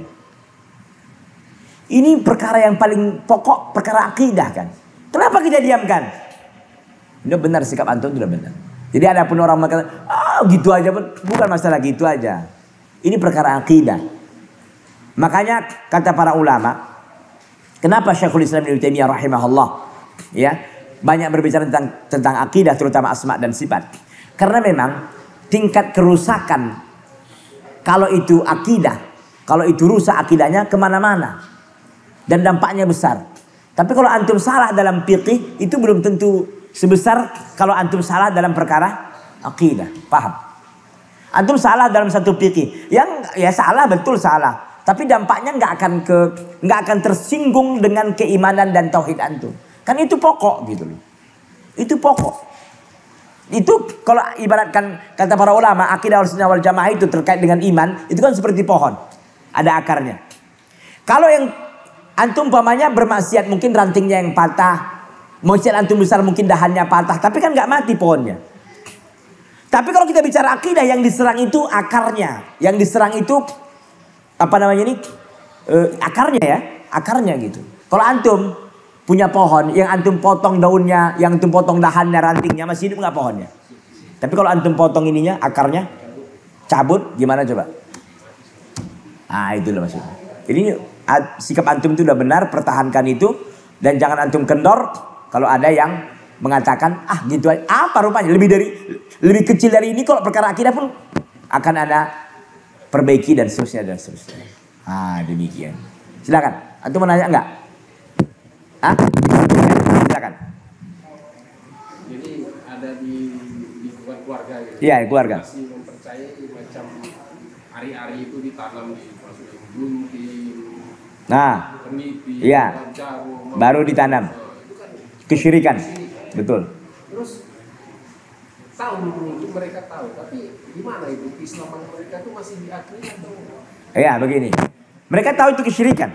Ini perkara yang paling pokok, perkara akidah kan. Kenapa kita diamkan? Ini benar sikap antum sudah benar. Jadi ada pun orang mengatakan, gitu aja, bukan masalah gitu aja. Ini perkara akidah. Makanya kata para ulama, kenapa Syekhul Islam Ibnu Taimiyah rahimahullah, ya, banyak berbicara tentang akidah, terutama asma dan sifat. Karena memang tingkat kerusakan kalau itu akidah, kalau itu rusak akidahnya kemana-mana dan dampaknya besar. Tapi kalau antum salah dalam fiqih itu belum tentu sebesar kalau antum salah dalam perkara akidah. Paham? Antum salah dalam satu fikih. Yang ya salah, betul salah. Tapi dampaknya nggak akan tersinggung dengan keimanan dan tauhid antum. Kan itu pokok gitu loh. Itu pokok. Itu kalau ibaratkan kata para ulama, akidah Ahlussunnah wal Jamaah itu terkait dengan iman, itu kan seperti pohon. Ada akarnya. Kalau yang antum umpamanya bermaksiat, mungkin rantingnya yang patah. Maksiat antum besar mungkin dahannya patah, tapi kan nggak mati pohonnya. Tapi kalau kita bicara akidah, yang diserang itu akarnya. Yang diserang itu apa namanya ini? Akarnya ya, akarnya gitu. Kalau antum punya pohon, yang antum potong daunnya, yang antum potong dahannya, rantingnya, masih hidup nggak pohonnya? Tapi kalau antum potong ininya, akarnya, cabut, gimana coba? Ah, itu loh maksudnya. Jadi sikap antum itu udah benar, pertahankan itu, dan jangan antum kendor kalau ada yang mengatakan gitu aja. Apa rupanya? Lebih kecil dari ini kalau perkara akidah pun akan ada perbaiki dan seterusnya dan seterusnya. Demikian. Silakan. Antum mau nanya enggak? Silakan. Jadi ada di lingkungan keluarga gitu. Iya, keluarga. Masih mempercayai macam ari-ari itu ditanam di gunting. Peniti. Iya. Jarum, baru ditanam. Kesyirikan. Betul. Terus tahu itu mereka tahu, tapi gimana itu Islaman mereka itu masih diakui atau? Iya, begini. Mereka tahu itu kesyirikan.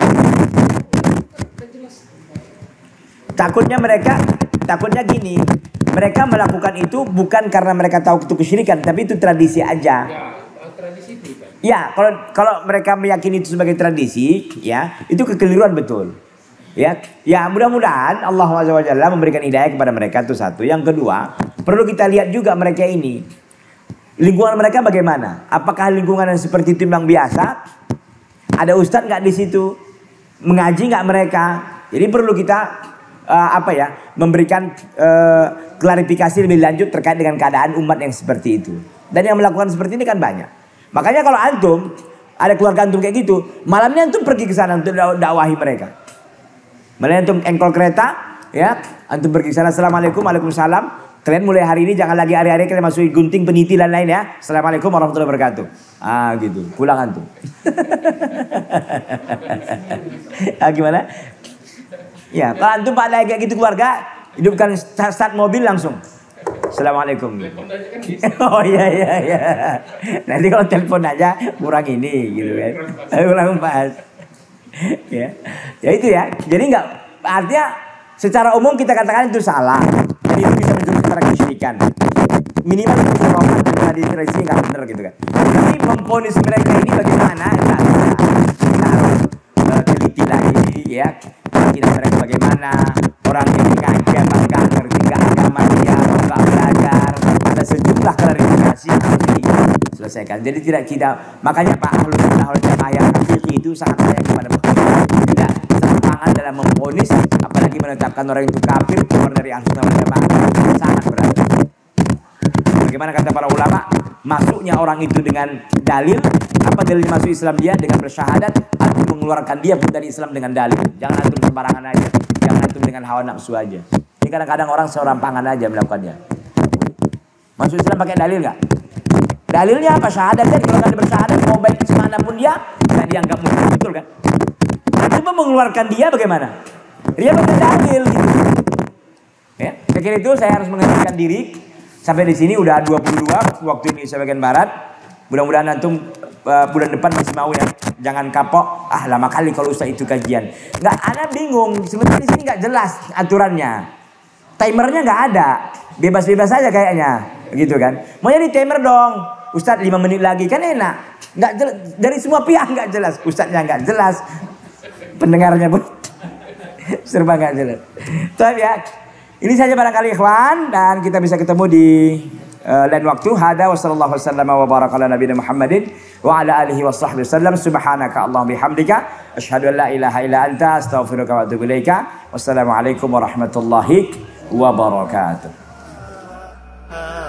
Takutnya gini. Mereka melakukan itu bukan karena mereka tahu itu kesyirikan, tapi itu tradisi aja. Ya, tradisi itu kan. Ya, kalau mereka meyakini itu sebagai tradisi, ya, itu kekeliruan betul. Ya, mudah-mudahan Allah SWT memberikan hidayah kepada mereka, itu satu. Yang kedua, perlu kita lihat juga mereka ini. Lingkungan mereka bagaimana? Apakah lingkungan yang seperti itu memang biasa? Ada ustadz nggak di situ? Mengaji nggak mereka? Jadi perlu kita memberikan klarifikasi lebih lanjut terkait dengan keadaan umat yang seperti itu. Dan yang melakukan seperti ini kan banyak. Makanya kalau antum ada keluarga antum kayak gitu, malamnya antum pergi ke sana untuk dakwahi mereka. Malamnya antum engkol kereta, ya, antum pergi ke sana. Assalamualaikum, waalaikumsalam. Kalian mulai hari ini jangan lagi hari-hari kalian masuki gunting, peniti dan lain ya. Assalamualaikum warahmatullahi wabarakatuh. Gitu. Pulang antum. Gimana? Ya, kalau antum Pak lagi kayak gitu keluarga, hidupkan start mobil langsung. Assalamualaikum. Oh iya. Nanti kalau telepon aja kurang ini gitu kan. Kurang pas. Ya itu ya. Jadi nggak, artinya secara umum kita katakan itu salah. Jadi itu bisa menjadi secara kesyirikan. Minimal itu bisa rohani di tradisi nggak benar gitu kan. Tapi memponis mereka ini bagaimana? Kita harus teliti lagi ya. Kita mereka bagaimana? Orang yang ngaji emang nggak ngerti nggak agama dia, nggak belajar. Ada sejumlah klarifikasi yang harus diselesaikan. Jadi tidak kita, makanya Pak Ahlussunnah wal Jamaah yang hakiki itu sangat sayang kepada masyarakat. Tidak serangan dalam memvonis, apalagi menetapkan orang itu kafir keluar dari Ahlussunnah wal Jamaah, sangat berat. Bagaimana kata para ulama, masuknya orang itu dengan dalil. Apa dalil masuk Islam dia? Dengan bersyahadat. Antum mengeluarkan dia pun dari Islam dengan dalil. Jangan antum sembarangan aja. Jangan antum dengan hawa nafsu aja. Ini kadang-kadang orang seorampangan aja melakukannya. Masuk Islam pakai dalil nggak? Dalilnya apa? Syahadat kan. Kalau nggak bersyahadat, mau baik semanapun dia, nggak dianggap muslim, betul kan? Cuma mengeluarkan dia bagaimana? Dia pakai dalil gitu. Ya, saya kira itu saya harus menghentikan diri. Sampai di sini udah 22 waktu Indonesia bagian barat. Mudah-mudahan antum bulan depan masih mau ya. Jangan kapok. Lama kali kalau ustaz itu kajian. Nggak, ana bingung. Sebenarnya di sini nggak jelas aturannya. Timernya nggak ada. Bebas-bebas aja kayaknya, gitu kan? Mau jadi timer dong. Ustaz 5 menit lagi kan enak. Nggak jelas. Dari semua pihak nggak jelas. Ustaznya nggak jelas. Pendengarnya pun serba nggak jelas. Tapi ya. Ini saja barangkali ikhwan, dan kita bisa ketemu di lain waktu. Hada wa sallallahu wasallam wa baraka ala nabiyina Muhammadin wa ala alihi wa sahbihi wasallam. Subhanaka Allahumma bihamdika asyhadu an la ilaha illa anta astaghfiruka wa atubu ilaika. Wassalamualaikum warahmatullahi wabarakatuh.